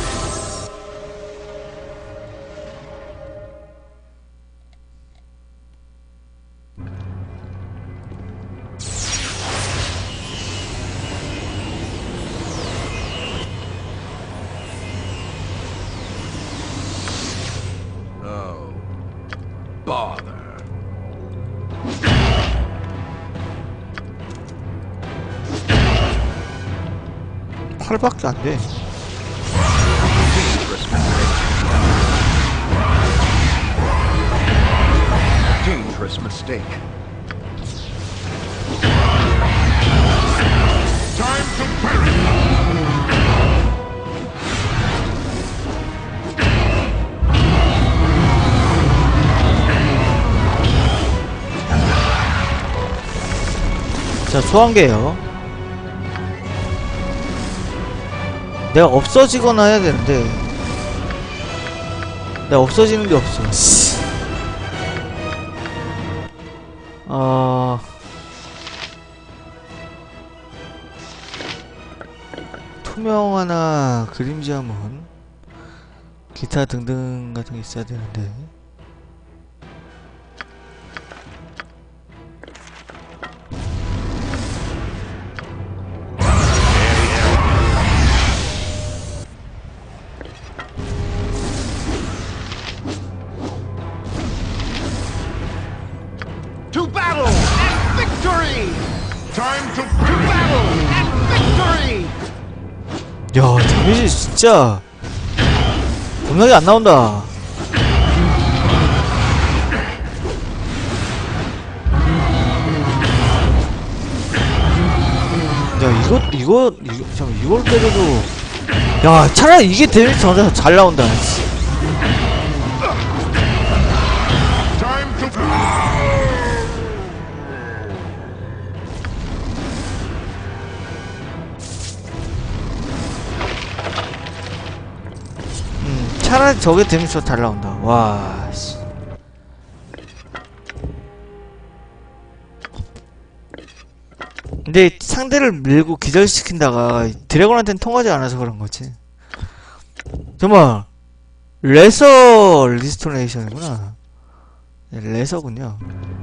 Oh. Bother. 팔밖에 안 돼. Dangerous mistake. Time to perish. 자, 소환계요. 내가 없어지거나 해야 되는데 내가 없어지는 게 없어. 씨. 어... 투명화나 그림자문 기타 등등 같은 게 있어야 되는데 To battle and victory! Time to, to battle and victory! 야, 데미지 진짜 겁나게 안 나온다. 야, 이거 이거 이거 잠깐 이걸 때려도 야, 차라리 이게 데미지 더 잘 나온다. Time to 음, 차라리 저게 데미지 더 잘 나온다. 와, 씨. 근데 상대를 밀고 기절시킨다가 드래곤한테는 통하지 않아서 그런 거지. 정말 레서 리스토레이션이구나. 네, 레서군요.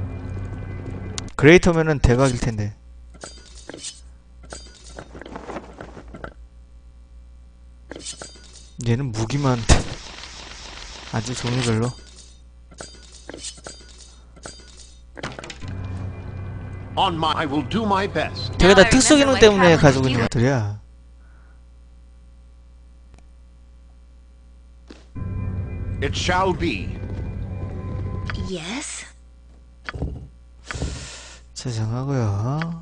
그레이터면은 대박일 텐데. 얘는 무기만 아주 종류별로. on my I will do my best. 되게 다 특수 기능 때문에 가지고 있는 것들이야. It shall be. Yes? 저장하고요.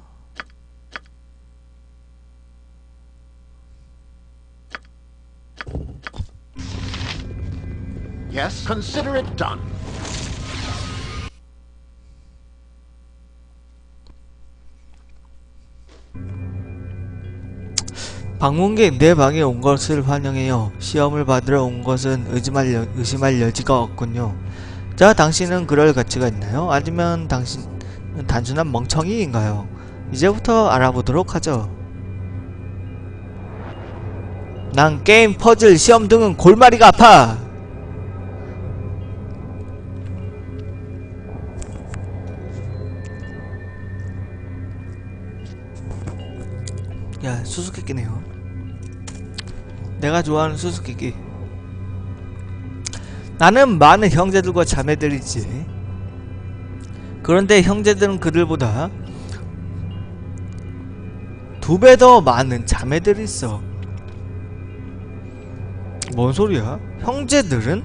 Yes, consider it done. 방문객 내 방에 온 것을 환영해요. 시험을 받으러 온 것은 의심할, 여, 의심할 여지가 없군요. 자, 당신은 그럴 가치가 있나요? 아니면 당신은 단순한 멍청이인가요? 이제부터 알아보도록 하죠. 난 게임, 퍼즐, 시험 등은 골마리가 아파! 야, 수수께끼네요. 내가 좋아하는 수수께끼. 나는 많은 형제들과 자매들이지. 그런데 형제들은 그들보다 두 배 더 많은 자매들이 있어. 뭔 소리야? 형제들은?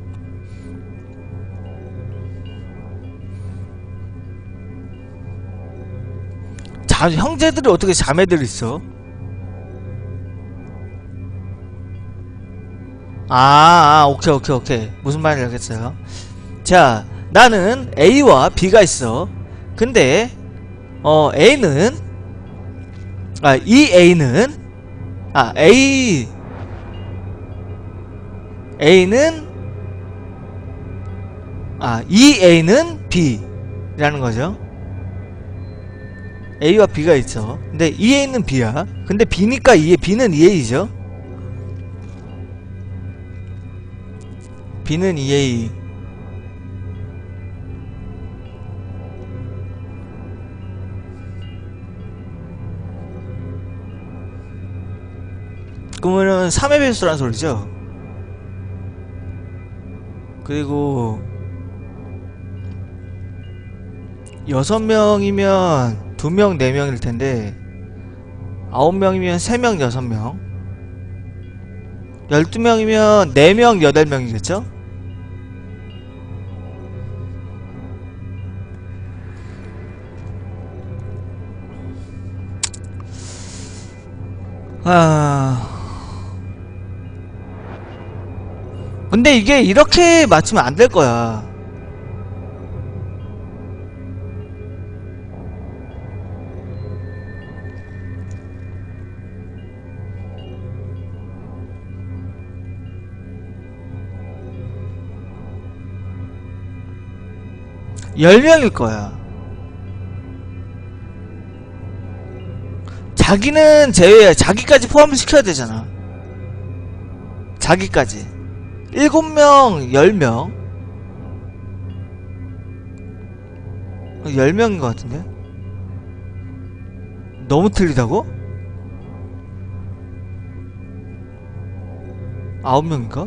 자, 형제들이 어떻게 자매들이 있어? 아, 아, 오케이, 오케이, 오케이. 무슨 말인지 알겠어요. 자, 나는 A와 B가 있어. 근데, 어, A는, 아, 이 A는, 아, A, A는, 아, 이 A는 B라는 거죠. A와 B가 있어. 근데 이 A는 B야. 근데 B니까 이, B는 이 A죠. B는 이 에이. 그러면은 삼의 배수란 소리죠. 그리고 여섯 명이면 두 명, 네 명일 텐데 아홉 명이면 세 명, 여섯 명, 열두 명이면 네 명, 여덟 명이겠죠? 아... 근데 이게 이렇게 맞추면 안 될 거야. 열 명일 거야. 자기는 제외, 자기까지 포함을 시켜야 되잖아. 자기까지. 일곱 명, 열 명. 열 명인 것 같은데? 너무 틀리다고? 아홉 명인가?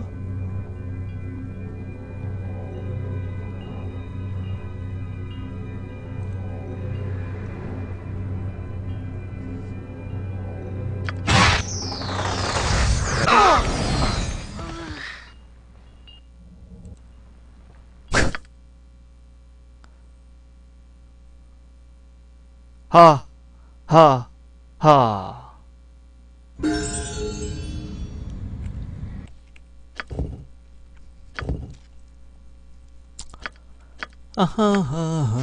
하, 하, 하. 아하하하.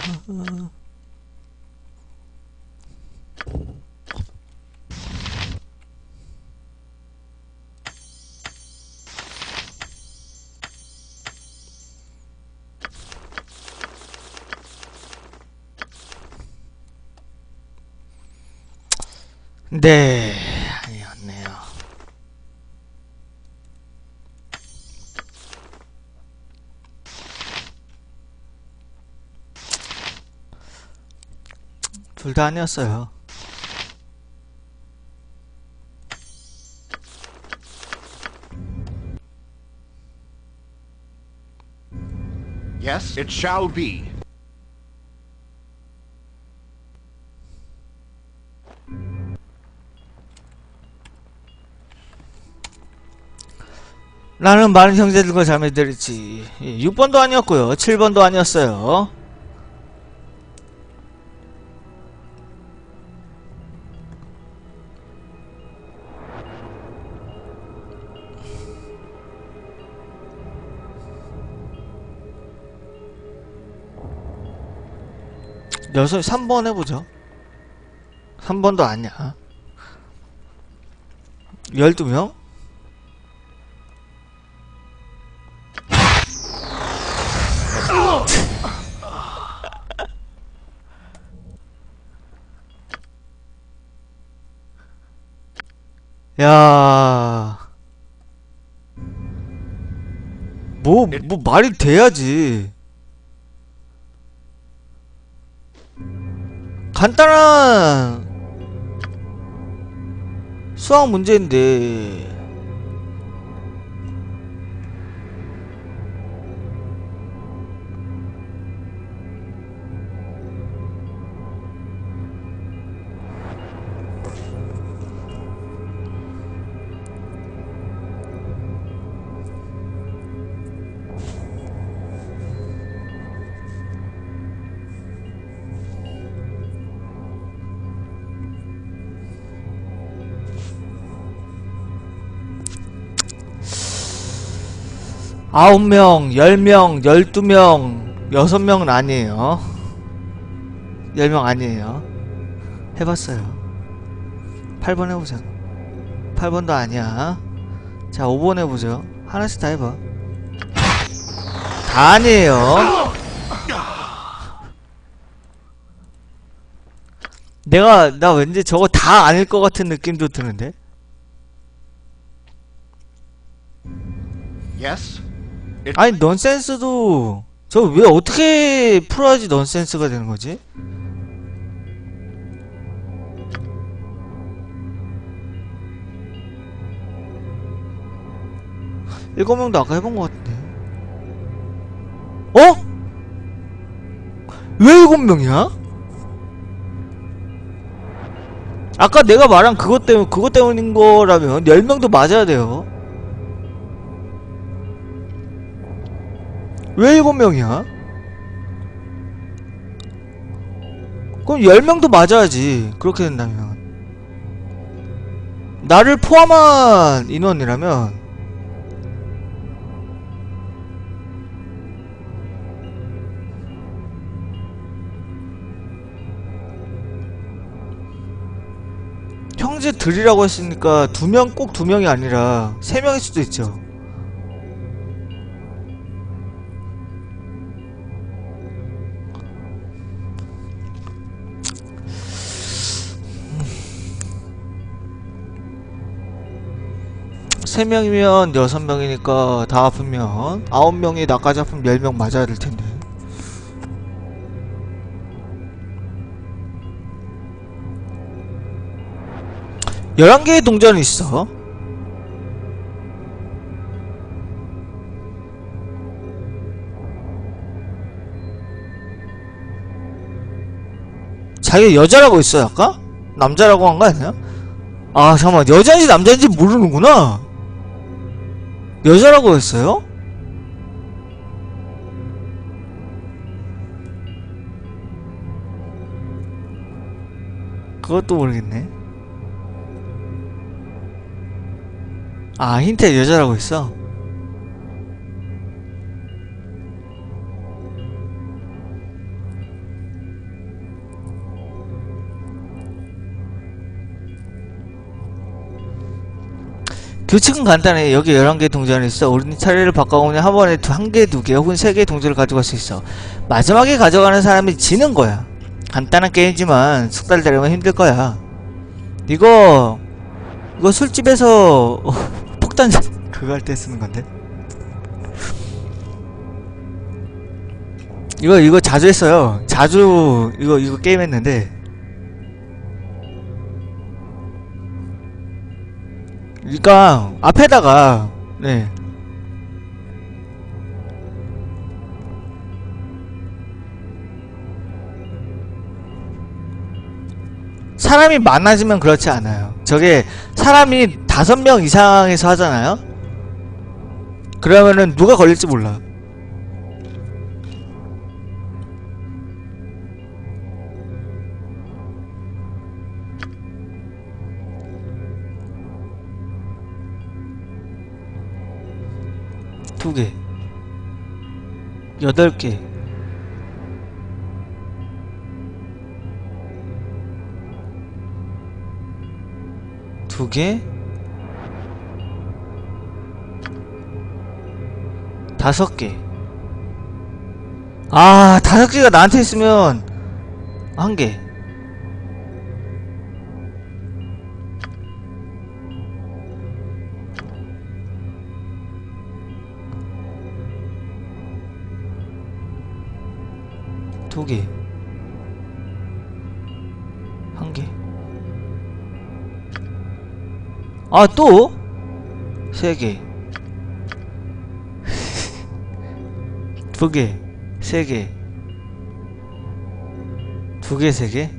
네, 아니었네요. 둘 다 아니었어요. Yes, it shall be. 나는 많은 형제들과 자매들이 있지. 육 번도 아니었고요. 칠 번도 아니었어요. 여섯, 삼 번 해보죠. 삼 번도 아니야. 열두 명? 야, 뭐, 뭐 말이 돼야지. 간단한 수학 문제인데 아홉 명, 열 명, 열두 명, 여섯 명은 아니에요. 열 명 아니에요. 해봤어요. 팔 번 해보자. 팔 번도 아니야. 자, 오 번 해보죠. 하나씩 다 해봐. 다 아니에요. 내가, 나 왠지 저거 다 아닐 것 같은 느낌도 드는데? Yes. 아니 넌센스도 저 왜 어떻게 풀어야지 넌센스가 되는 거지? 일곱 명도 아까 해본 것 같은데. 어? 왜 일곱 명이야? 아까 내가 말한 그것 때문 그것 때문인 거라면 열 명도 맞아야 돼요. 왜 일곱 명이야? 그럼 열 명도 맞아야지. 그렇게 된다면 나를 포함한 인원이라면 형제들이라고 했으니까 두 명 꼭 두 명이 아니라 세 명일 수도 있죠. 세 명이면 여섯 명이니까 다 아프면 아홉 명이 나까지 아프면 열 명 맞아야 될 텐데. 열한 개의 동전이 있어. 자기가 여자라고 했어요 아까? 남자라고 한 거 아니야? 아 잠깐만, 여자인지 남자인지 모르는구나. 여자라고 했어요? 그것도 모르겠네. 아 힌트에 여자라고 했어? 규칙은 간단해. 여기 열한 개의 동전이 있어. 우리는 차례를 바꿔오면 한 번에 한 개, 두 개 혹은 세 개의 동전을 가져갈 수 있어. 마지막에 가져가는 사람이 지는 거야. 간단한 게임이지만 숙달되려면 힘들 거야. 이거 이거 술집에서 폭탄 그거 할 때 쓰는 건데. 이거 이거 자주 했어요. 자주 이거 이거 게임 했는데. 그러니까 앞에다가 네 사람이 많아지면 그렇지 않아요. 저게 사람이 다섯 명 이상에서 하잖아요. 그러면은 누가 걸릴지 몰라. 두 개, 여덟 개, 두 개, 다섯 개. 아, 다섯 개가 나한테 있으면 한 개. 두 개, 한 개. 아, 또? 세 개, 두 개, 세 개, 두 개, 세 개.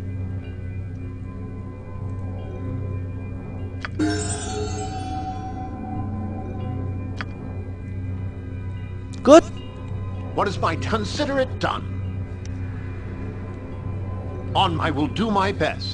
끝? What is my consider it done? On, I will do my best.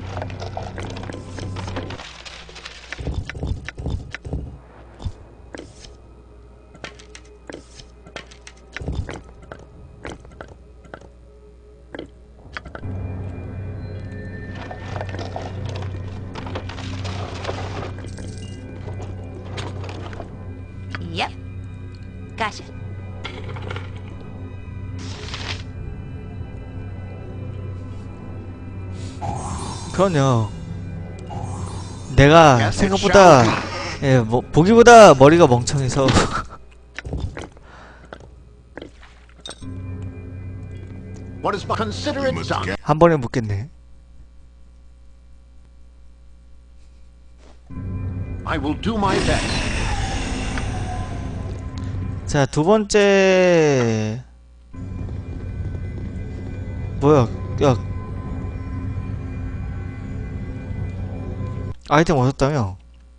Yep. Gotcha. 그럼요. 내가 생각보다 예, 뭐 보기보다 머리가 멍청해서 What is my consider it done? 한 번에 묻겠네. I will do my best. 자, 두 번째 뭐야? 야, 아이템 얻었다며?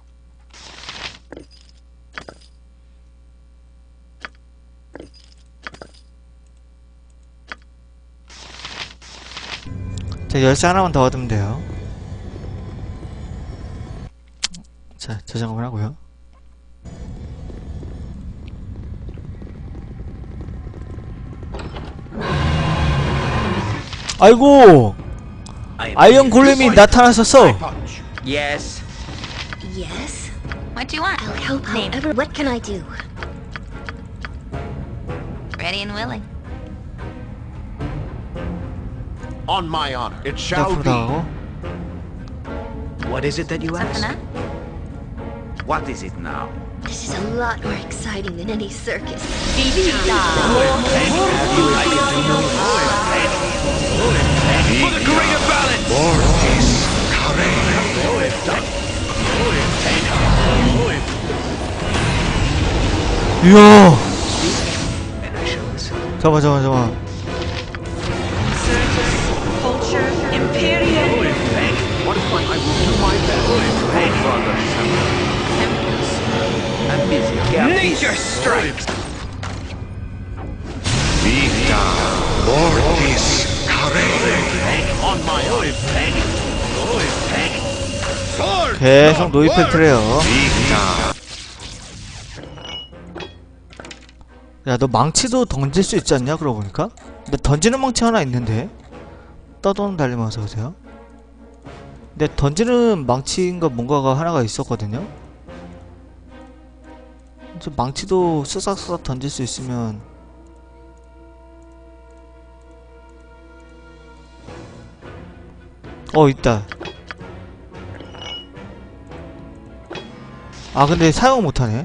자, 열쇠 하나만 더 얻으면 돼요. 자, 저장을 하고요. 아이고! 아이언 골렘이 나타났었어! Yes. Yes? What you want? I'll help Name. however. What can I do? Ready and willing. On my honor, it shall 옆으로 be. 나가고. What is it that you Something ask? up? What is it now? This is a lot more exciting than any circus. For the greater balance! Mortis Careo. 이야. And I shall listen. 잠깐만 잠깐만 잠깐만. Culture, Imperium. What is my... I will do my best. I'm busy. Yeah. Nature strikes! Vita Mortis Careo. On my own. Sword! 계속 not 노이 word. 팩트래요. Vita 야, 너 망치도 던질 수 있지 않냐? 그러고 보니까. 근데 던지는 망치 하나 있는데. 떠도는 달리면서 보세요. 근데 던지는 망치인가 뭔가가 하나가 있었거든요. 저 망치도 쓱싹쓱싹 던질 수 있으면 어 있다. 아 근데 사용 못하네.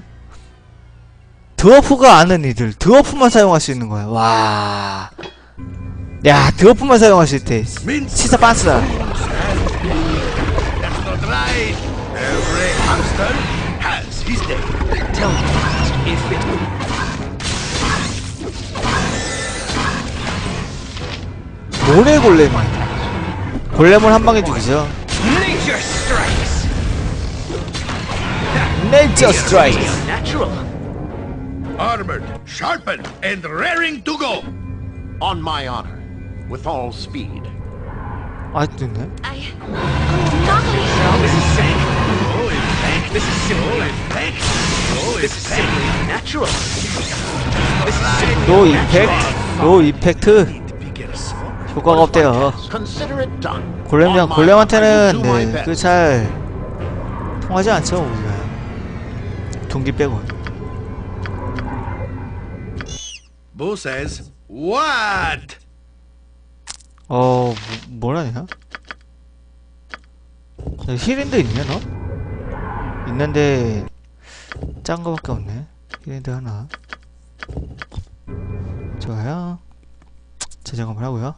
드워프가 아는 이들 드워프만 사용할 수 있는 거야. 와. 야 드워프만 사용할 수 있대. 진짜 빤스다. That's not right. Every hamster has his day. Tell me, if it... 모래 골렘. 골렘을 한 방에 죽이죠. Nature strikes! 네이처 스트라이크. Natural. Armored, sharpened, and raring to go. On my honor. With all speed. 아직도 있네. I... This is simple. This is simply... This is simply unnatural. This is simply 노 이펙트. 노 이펙트. Get a sword. 효과가 없대요. Consider it done. 골렘이랑 On my 골렘한테는 honor, I will do my 네, best. 그 잘 통하지 않죠 우리가. 동기 빼고. Boo says, what? 어, 뭐, 뭐라냐? 힐인드 있냐 너? 있는데 짠 거밖에 없네. 힐인드 하나. 좋아요. 재점검을 하고요.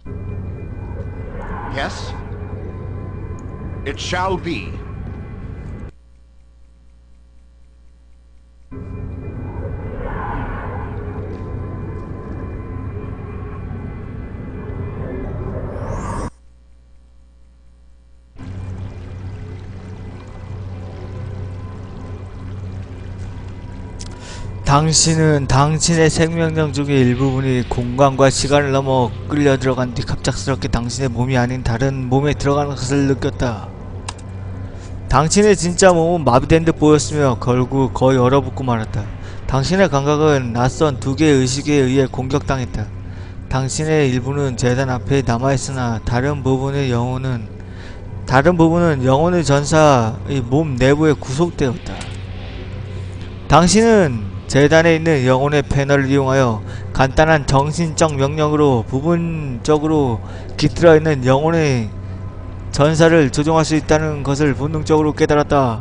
Yes? It shall be. 당신은 당신의 생명력 중의 일부분이 공간과 시간을 넘어 끌려 들어간 뒤 갑작스럽게 당신의 몸이 아닌 다른 몸에 들어가는 것을 느꼈다. 당신의 진짜 몸은 마비된 듯 보였으며 결국 거의 얼어붙고 말았다. 당신의 감각은 낯선 두 개의 의식에 의해 공격당했다. 당신의 일부는 재단 앞에 남아있으나 다른 부분의 영혼은 다른 부분은 영혼의 전사의 몸 내부에 구속되었다. 당신은 재단에 있는 영혼의 패널을 이용하여 간단한 정신적 명령으로 부분적으로 깃들어 있는 영혼의 전사를 조종할 수 있다는 것을 본능적으로 깨달았다.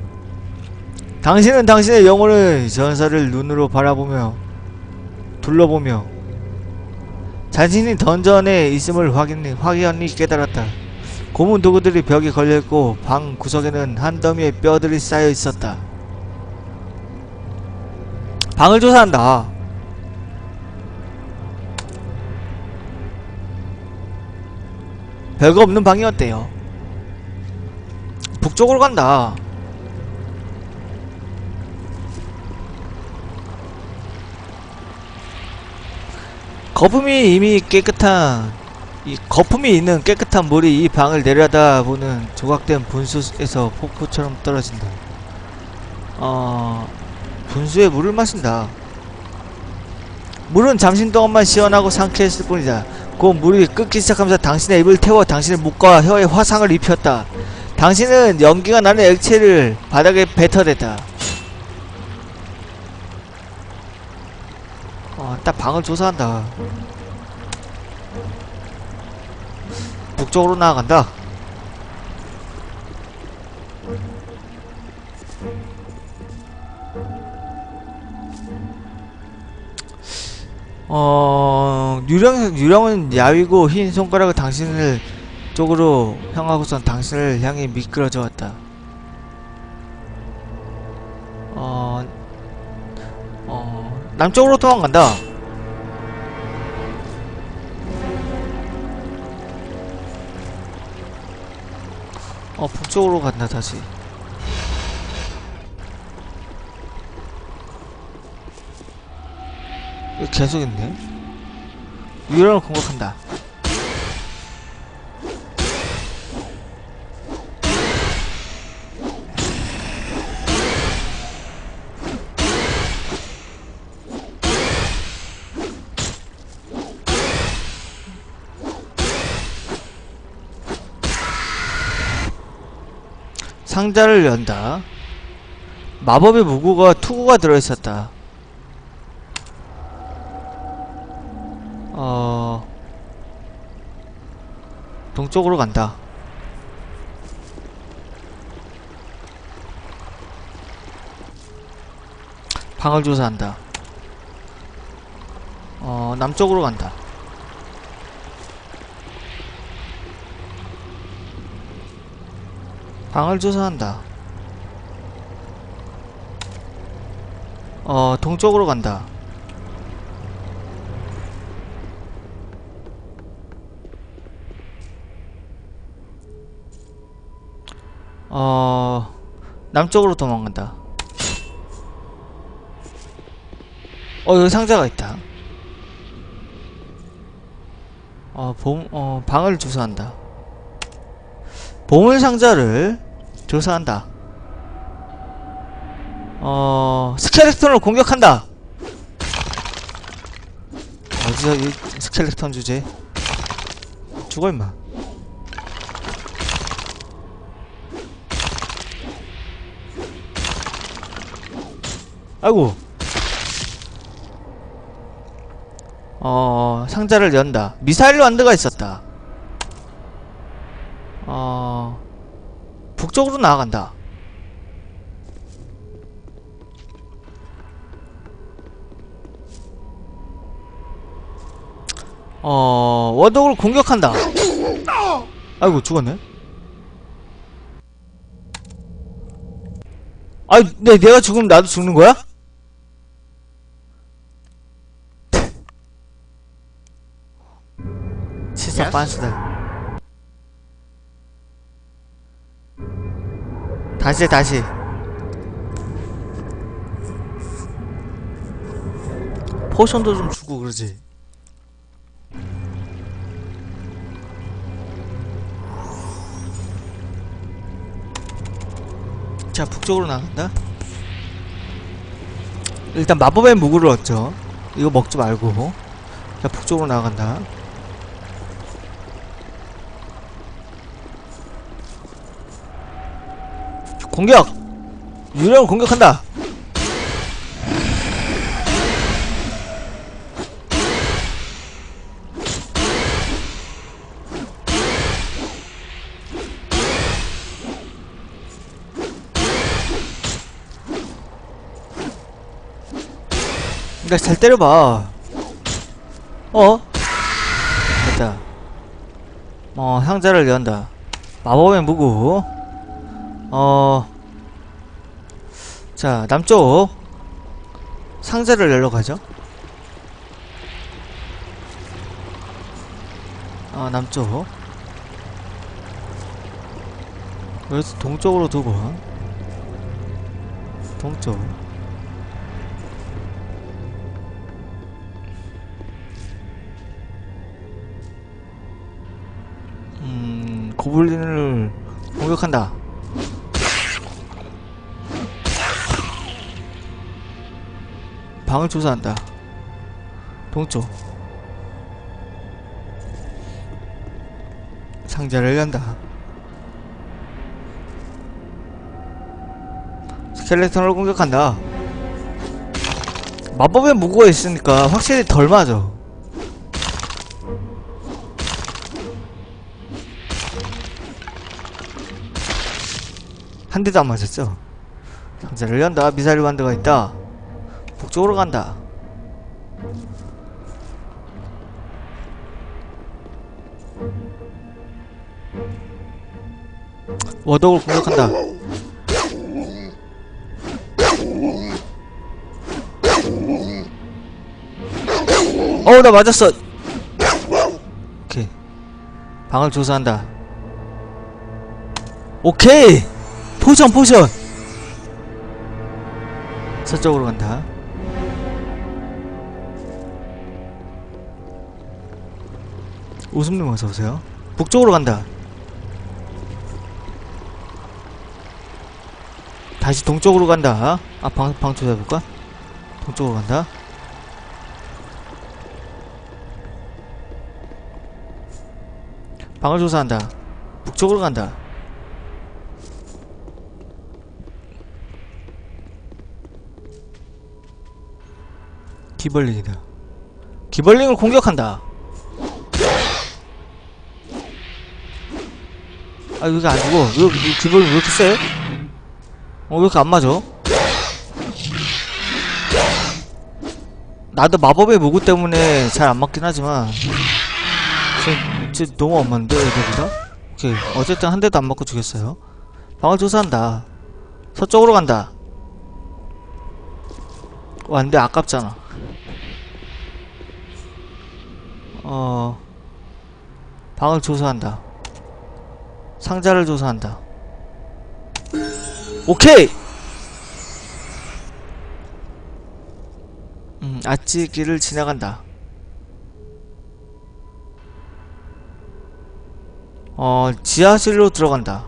당신은 당신의 영혼의 전사를 눈으로 바라보며 둘러보며 자신이 던전에 있음을 확인, 확연히 깨달았다. 고문 도구들이 벽에 걸려있고 방 구석에는 한 더미의 뼈들이 쌓여 있었다. 방을 조사한다. 별거 없는 방이었대요. 북쪽으로 간다. 거품이 이미 깨끗한 이 거품이 있는 깨끗한 물이 이 방을 내려다보는 조각된 분수에서 폭포처럼 떨어진다. 어... 분수에 물을 마신다. 물은 잠시 동안만 시원하고 상쾌했을 뿐이다. 그 물이 끓기 시작하면서 당신의 입을 태워 당신의 목과 혀에 화상을 입혔다. 당신은 연기가 나는 액체를 바닥에 뱉어댔다. 어, 딱 방을 조사한다. 북쪽으로 나아간다. 어... 유령, 유령은 야위고 흰 손가락을 당신을 쪽으로 향하고선 당신을 향해 미끄러져 왔다. 어... 어... 남쪽으로 도망간다. 어, 북쪽으로 간다, 다시. 이거 계속 있네. 유령을 공격한다. 상자를 연다. 마법의 무구가 투구가 들어있었다. 어... 동쪽으로 간다. 방을 조사한다. 어... 남쪽으로 간다. 방을 조사한다. 어... 동쪽으로 간다. 어... 남쪽으로 도망간다. 어, 여기 상자가 있다. 어, 봄, 어, 방을 조사한다. 보물 상자를 조사한다. 어, 스켈레톤을 공격한다! 어디서 이 스켈레톤 주제? 죽어, 임마. 아이고. 어... 상자를 연다. 미사일 완드가 있었다. 어... 북쪽으로 나아간다. 어... 원독을 공격한다. 아이고, 죽었네. 아이, 내, 내가 죽으면 나도 죽는 거야? 치사 빤스다. 다시 다시. 포션도 좀 주고 그러지. 자, 북쪽으로 나간다. 일단 마법의 무구를 얻죠. 이거 먹지 말고. 자, 북쪽으로 나간다. 공격! 유령을 공격한다! 그니까 잘 때려봐. 어? 됐다. 어, 상자를 연다. 마법의 무구. 어... 자, 남쪽 상자를 열러 가죠. 어, 남쪽 여기서 동쪽으로 두 번. 동쪽. 음... 고블린을 공격한다. 방을 조사한다. 동쪽. 상자를 연다. 스켈레톤을 공격한다. 마법의 무구가 있으니까 확실히 덜 맞아. 한 대도 안 맞았죠? 상자를 연다. 미사일 완드가 있다. 북쪽으로 간다. 워덕을 공격한다. 어우, 나 맞았어. 오케이. 방을 조사한다. 오케이. 포션 포션. 서쪽으로 간다. 웃음님 어서오세요. 북쪽으로 간다. 다시 동쪽으로 간다. 아, 방, 방 조사해볼까? 동쪽으로 간다. 방을 조사한다. 북쪽으로 간다. 기벌링이다. 기벌링을 공격한다. 아, 여기 안 죽어. 왜, 기벌링 왜 이렇게 세? 어, 왜 이렇게 안 맞아? 나도 마법의 무구 때문에 잘 안 맞긴 하지만 쟤, 쟤 너무 안 맞는데, 애들이다? 오케이. 어쨌든 한 대도 안 맞고 죽였어요. 방을 조사한다. 서쪽으로 간다. 와, 근데 아깝잖아. 어... 방을 조사한다. 상자를 조사한다. 오케이! 음, 아치 길을 지나간다. 어, 지하실로 들어간다.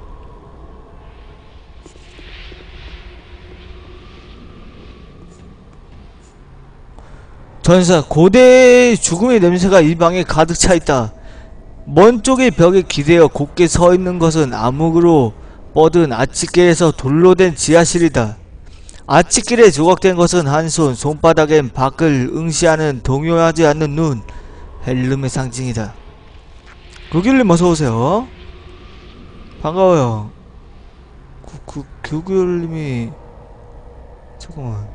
전사, 고대의 죽음의 냄새가 이 방에 가득 차있다. 먼 쪽의 벽에 기대어 곧게 서있는 것은 암흑으로 뻗은 아치길에서 돌로 된 지하실이다. 아치길에 조각된 것은 한 손, 손바닥엔 밖을 응시하는 동요하지 않는 눈, 헬름의 상징이다. 구길님 어서오세요. 반가워요. 구, 구, 구길님이 잠깐만.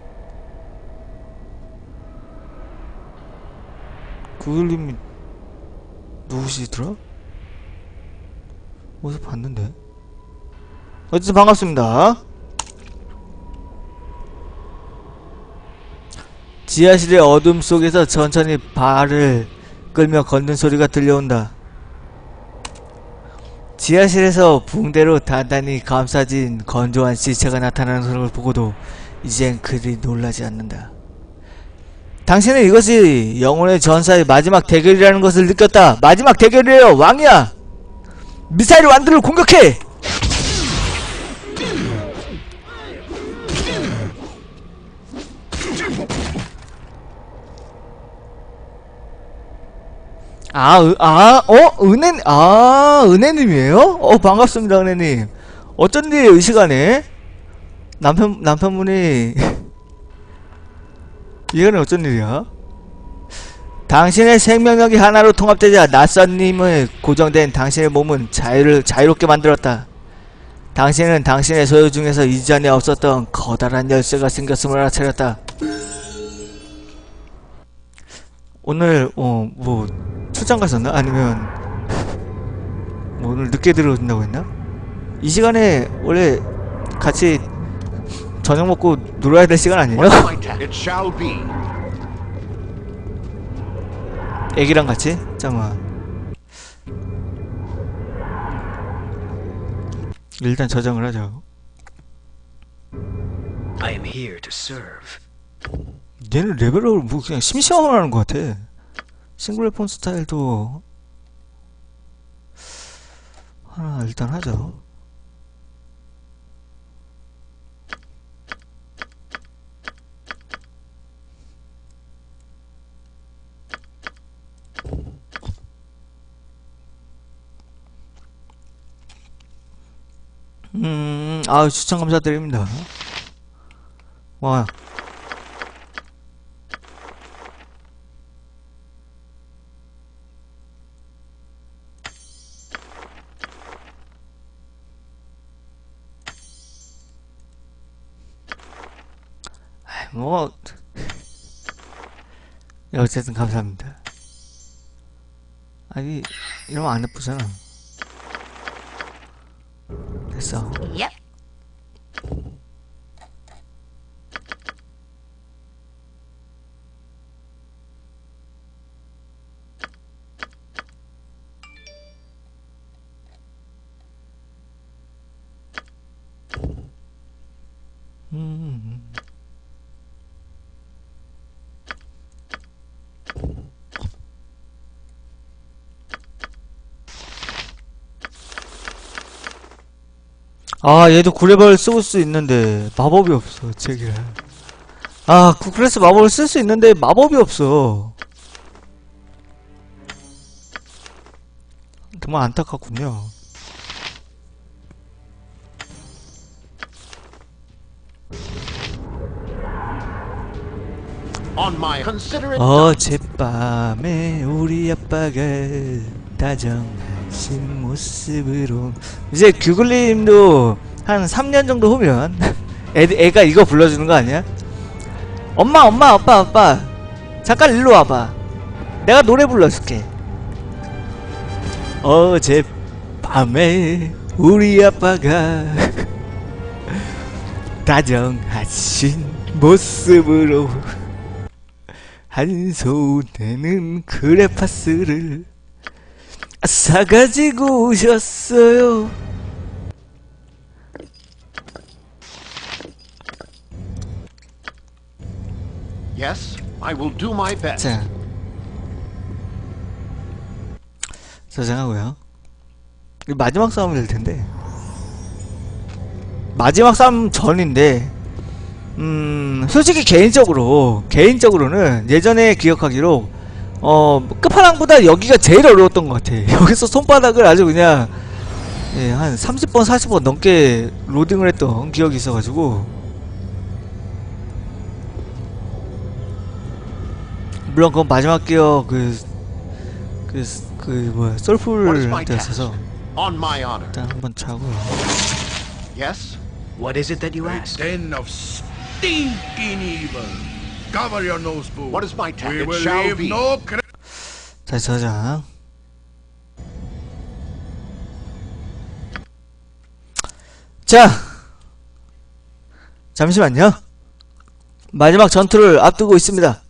구길님이 누구시더라? 어디서 봤는데? 어쨌든 반갑습니다. 지하실의 어둠 속에서 천천히 발을 끌며 걷는 소리가 들려온다. 지하실에서 붕대로 단단히 감싸진 건조한 시체가 나타나는 걸 보고도 이젠 그리 놀라지 않는다. 당신은 이것이 영혼의 전사의 마지막 대결이라는 것을 느꼈다. 마지막 대결이에요. 왕이야. 미사일 완두를 공격해. 아, 으, 아, 어? 은혜, 아, 은혜님이에요? 어, 반갑습니다, 은혜님. 어쩐 일이에요, 이 시간에? 남편, 남편분이, 이 시간에 어쩐 일이야? 당신의 생명력이 하나로 통합되자 낯선님의 고정된 당신의 몸은 자유를, 자유롭게 만들었다. 당신은 당신의 소유 중에서 이전에 없었던 커다란 열쇠가 생겼음을 알아차렸다. 오늘, 어, 뭐, 출장 가셨나? 아니면 뭐 오늘 늦게 들어오신다고 했나? 이 시간에 원래 같이 저녁 먹고 놀아야 될 시간 아니에요? It shall be. 애기랑 같이? 잠깐만. 일단 저장을 하죠. I am here to serve. 얘는 레벨업을 뭐 그냥 심시험을 하는 것 같아. 싱글 웨폰 스타일도 하나 일단 하죠. 음, 아 추천 감사드립니다. 와. 뭐 어쨌든 감사합니다. 아니 이러면 안 예쁘잖아. 됐어. Yep. 음. 아, 얘도 구레발 쓰고 수 있는데 마법이 없어. 제기를. 아, 구클래스 마법을 쓸 수 있는데 마법이 없어. 정말 안타깝군요. On my consider it 어젯밤에 우리 아빠가 다정하신 모습으로. 이제 규글님도 한 삼 년 정도 후면 애, 애가 이거 불러주는 거 아니야? 엄마 엄마 아빠 아빠 잠깐 일로 와봐. 내가 노래 불러줄게. 어젯밤에 우리 아빠가 다정하신 모습으로 한 손에는 크레파스를 사가지고 오셨어요. Yes, I will do my best. 자, 저장하고요. 이 마지막 싸움이 될 텐데. 마지막 싸움 전인데, 음, 솔직히 개인적으로, 개인적으로는 예전에 기억하기로, 어, 끝판왕보다 여기가 제일 어려웠던 것 같아. 여기서 손바닥을 아주 그냥, 예, 한 삼십 번, 사십 번 넘게 로딩을 했던 기억이 있어가지고, 물론 그건 마지막 기억, 그, 그, 그, 뭐야, 솔풀 때였어서, On my honor. 일단 한번 차고요. Yes? What is it that you ask? Den of stinking evil. Cover your nose, boo. What is my task? We It will shall leave be. no cre- 다시 저장. 자, 잠시만요. 마지막 전투를 앞두고 있습니다.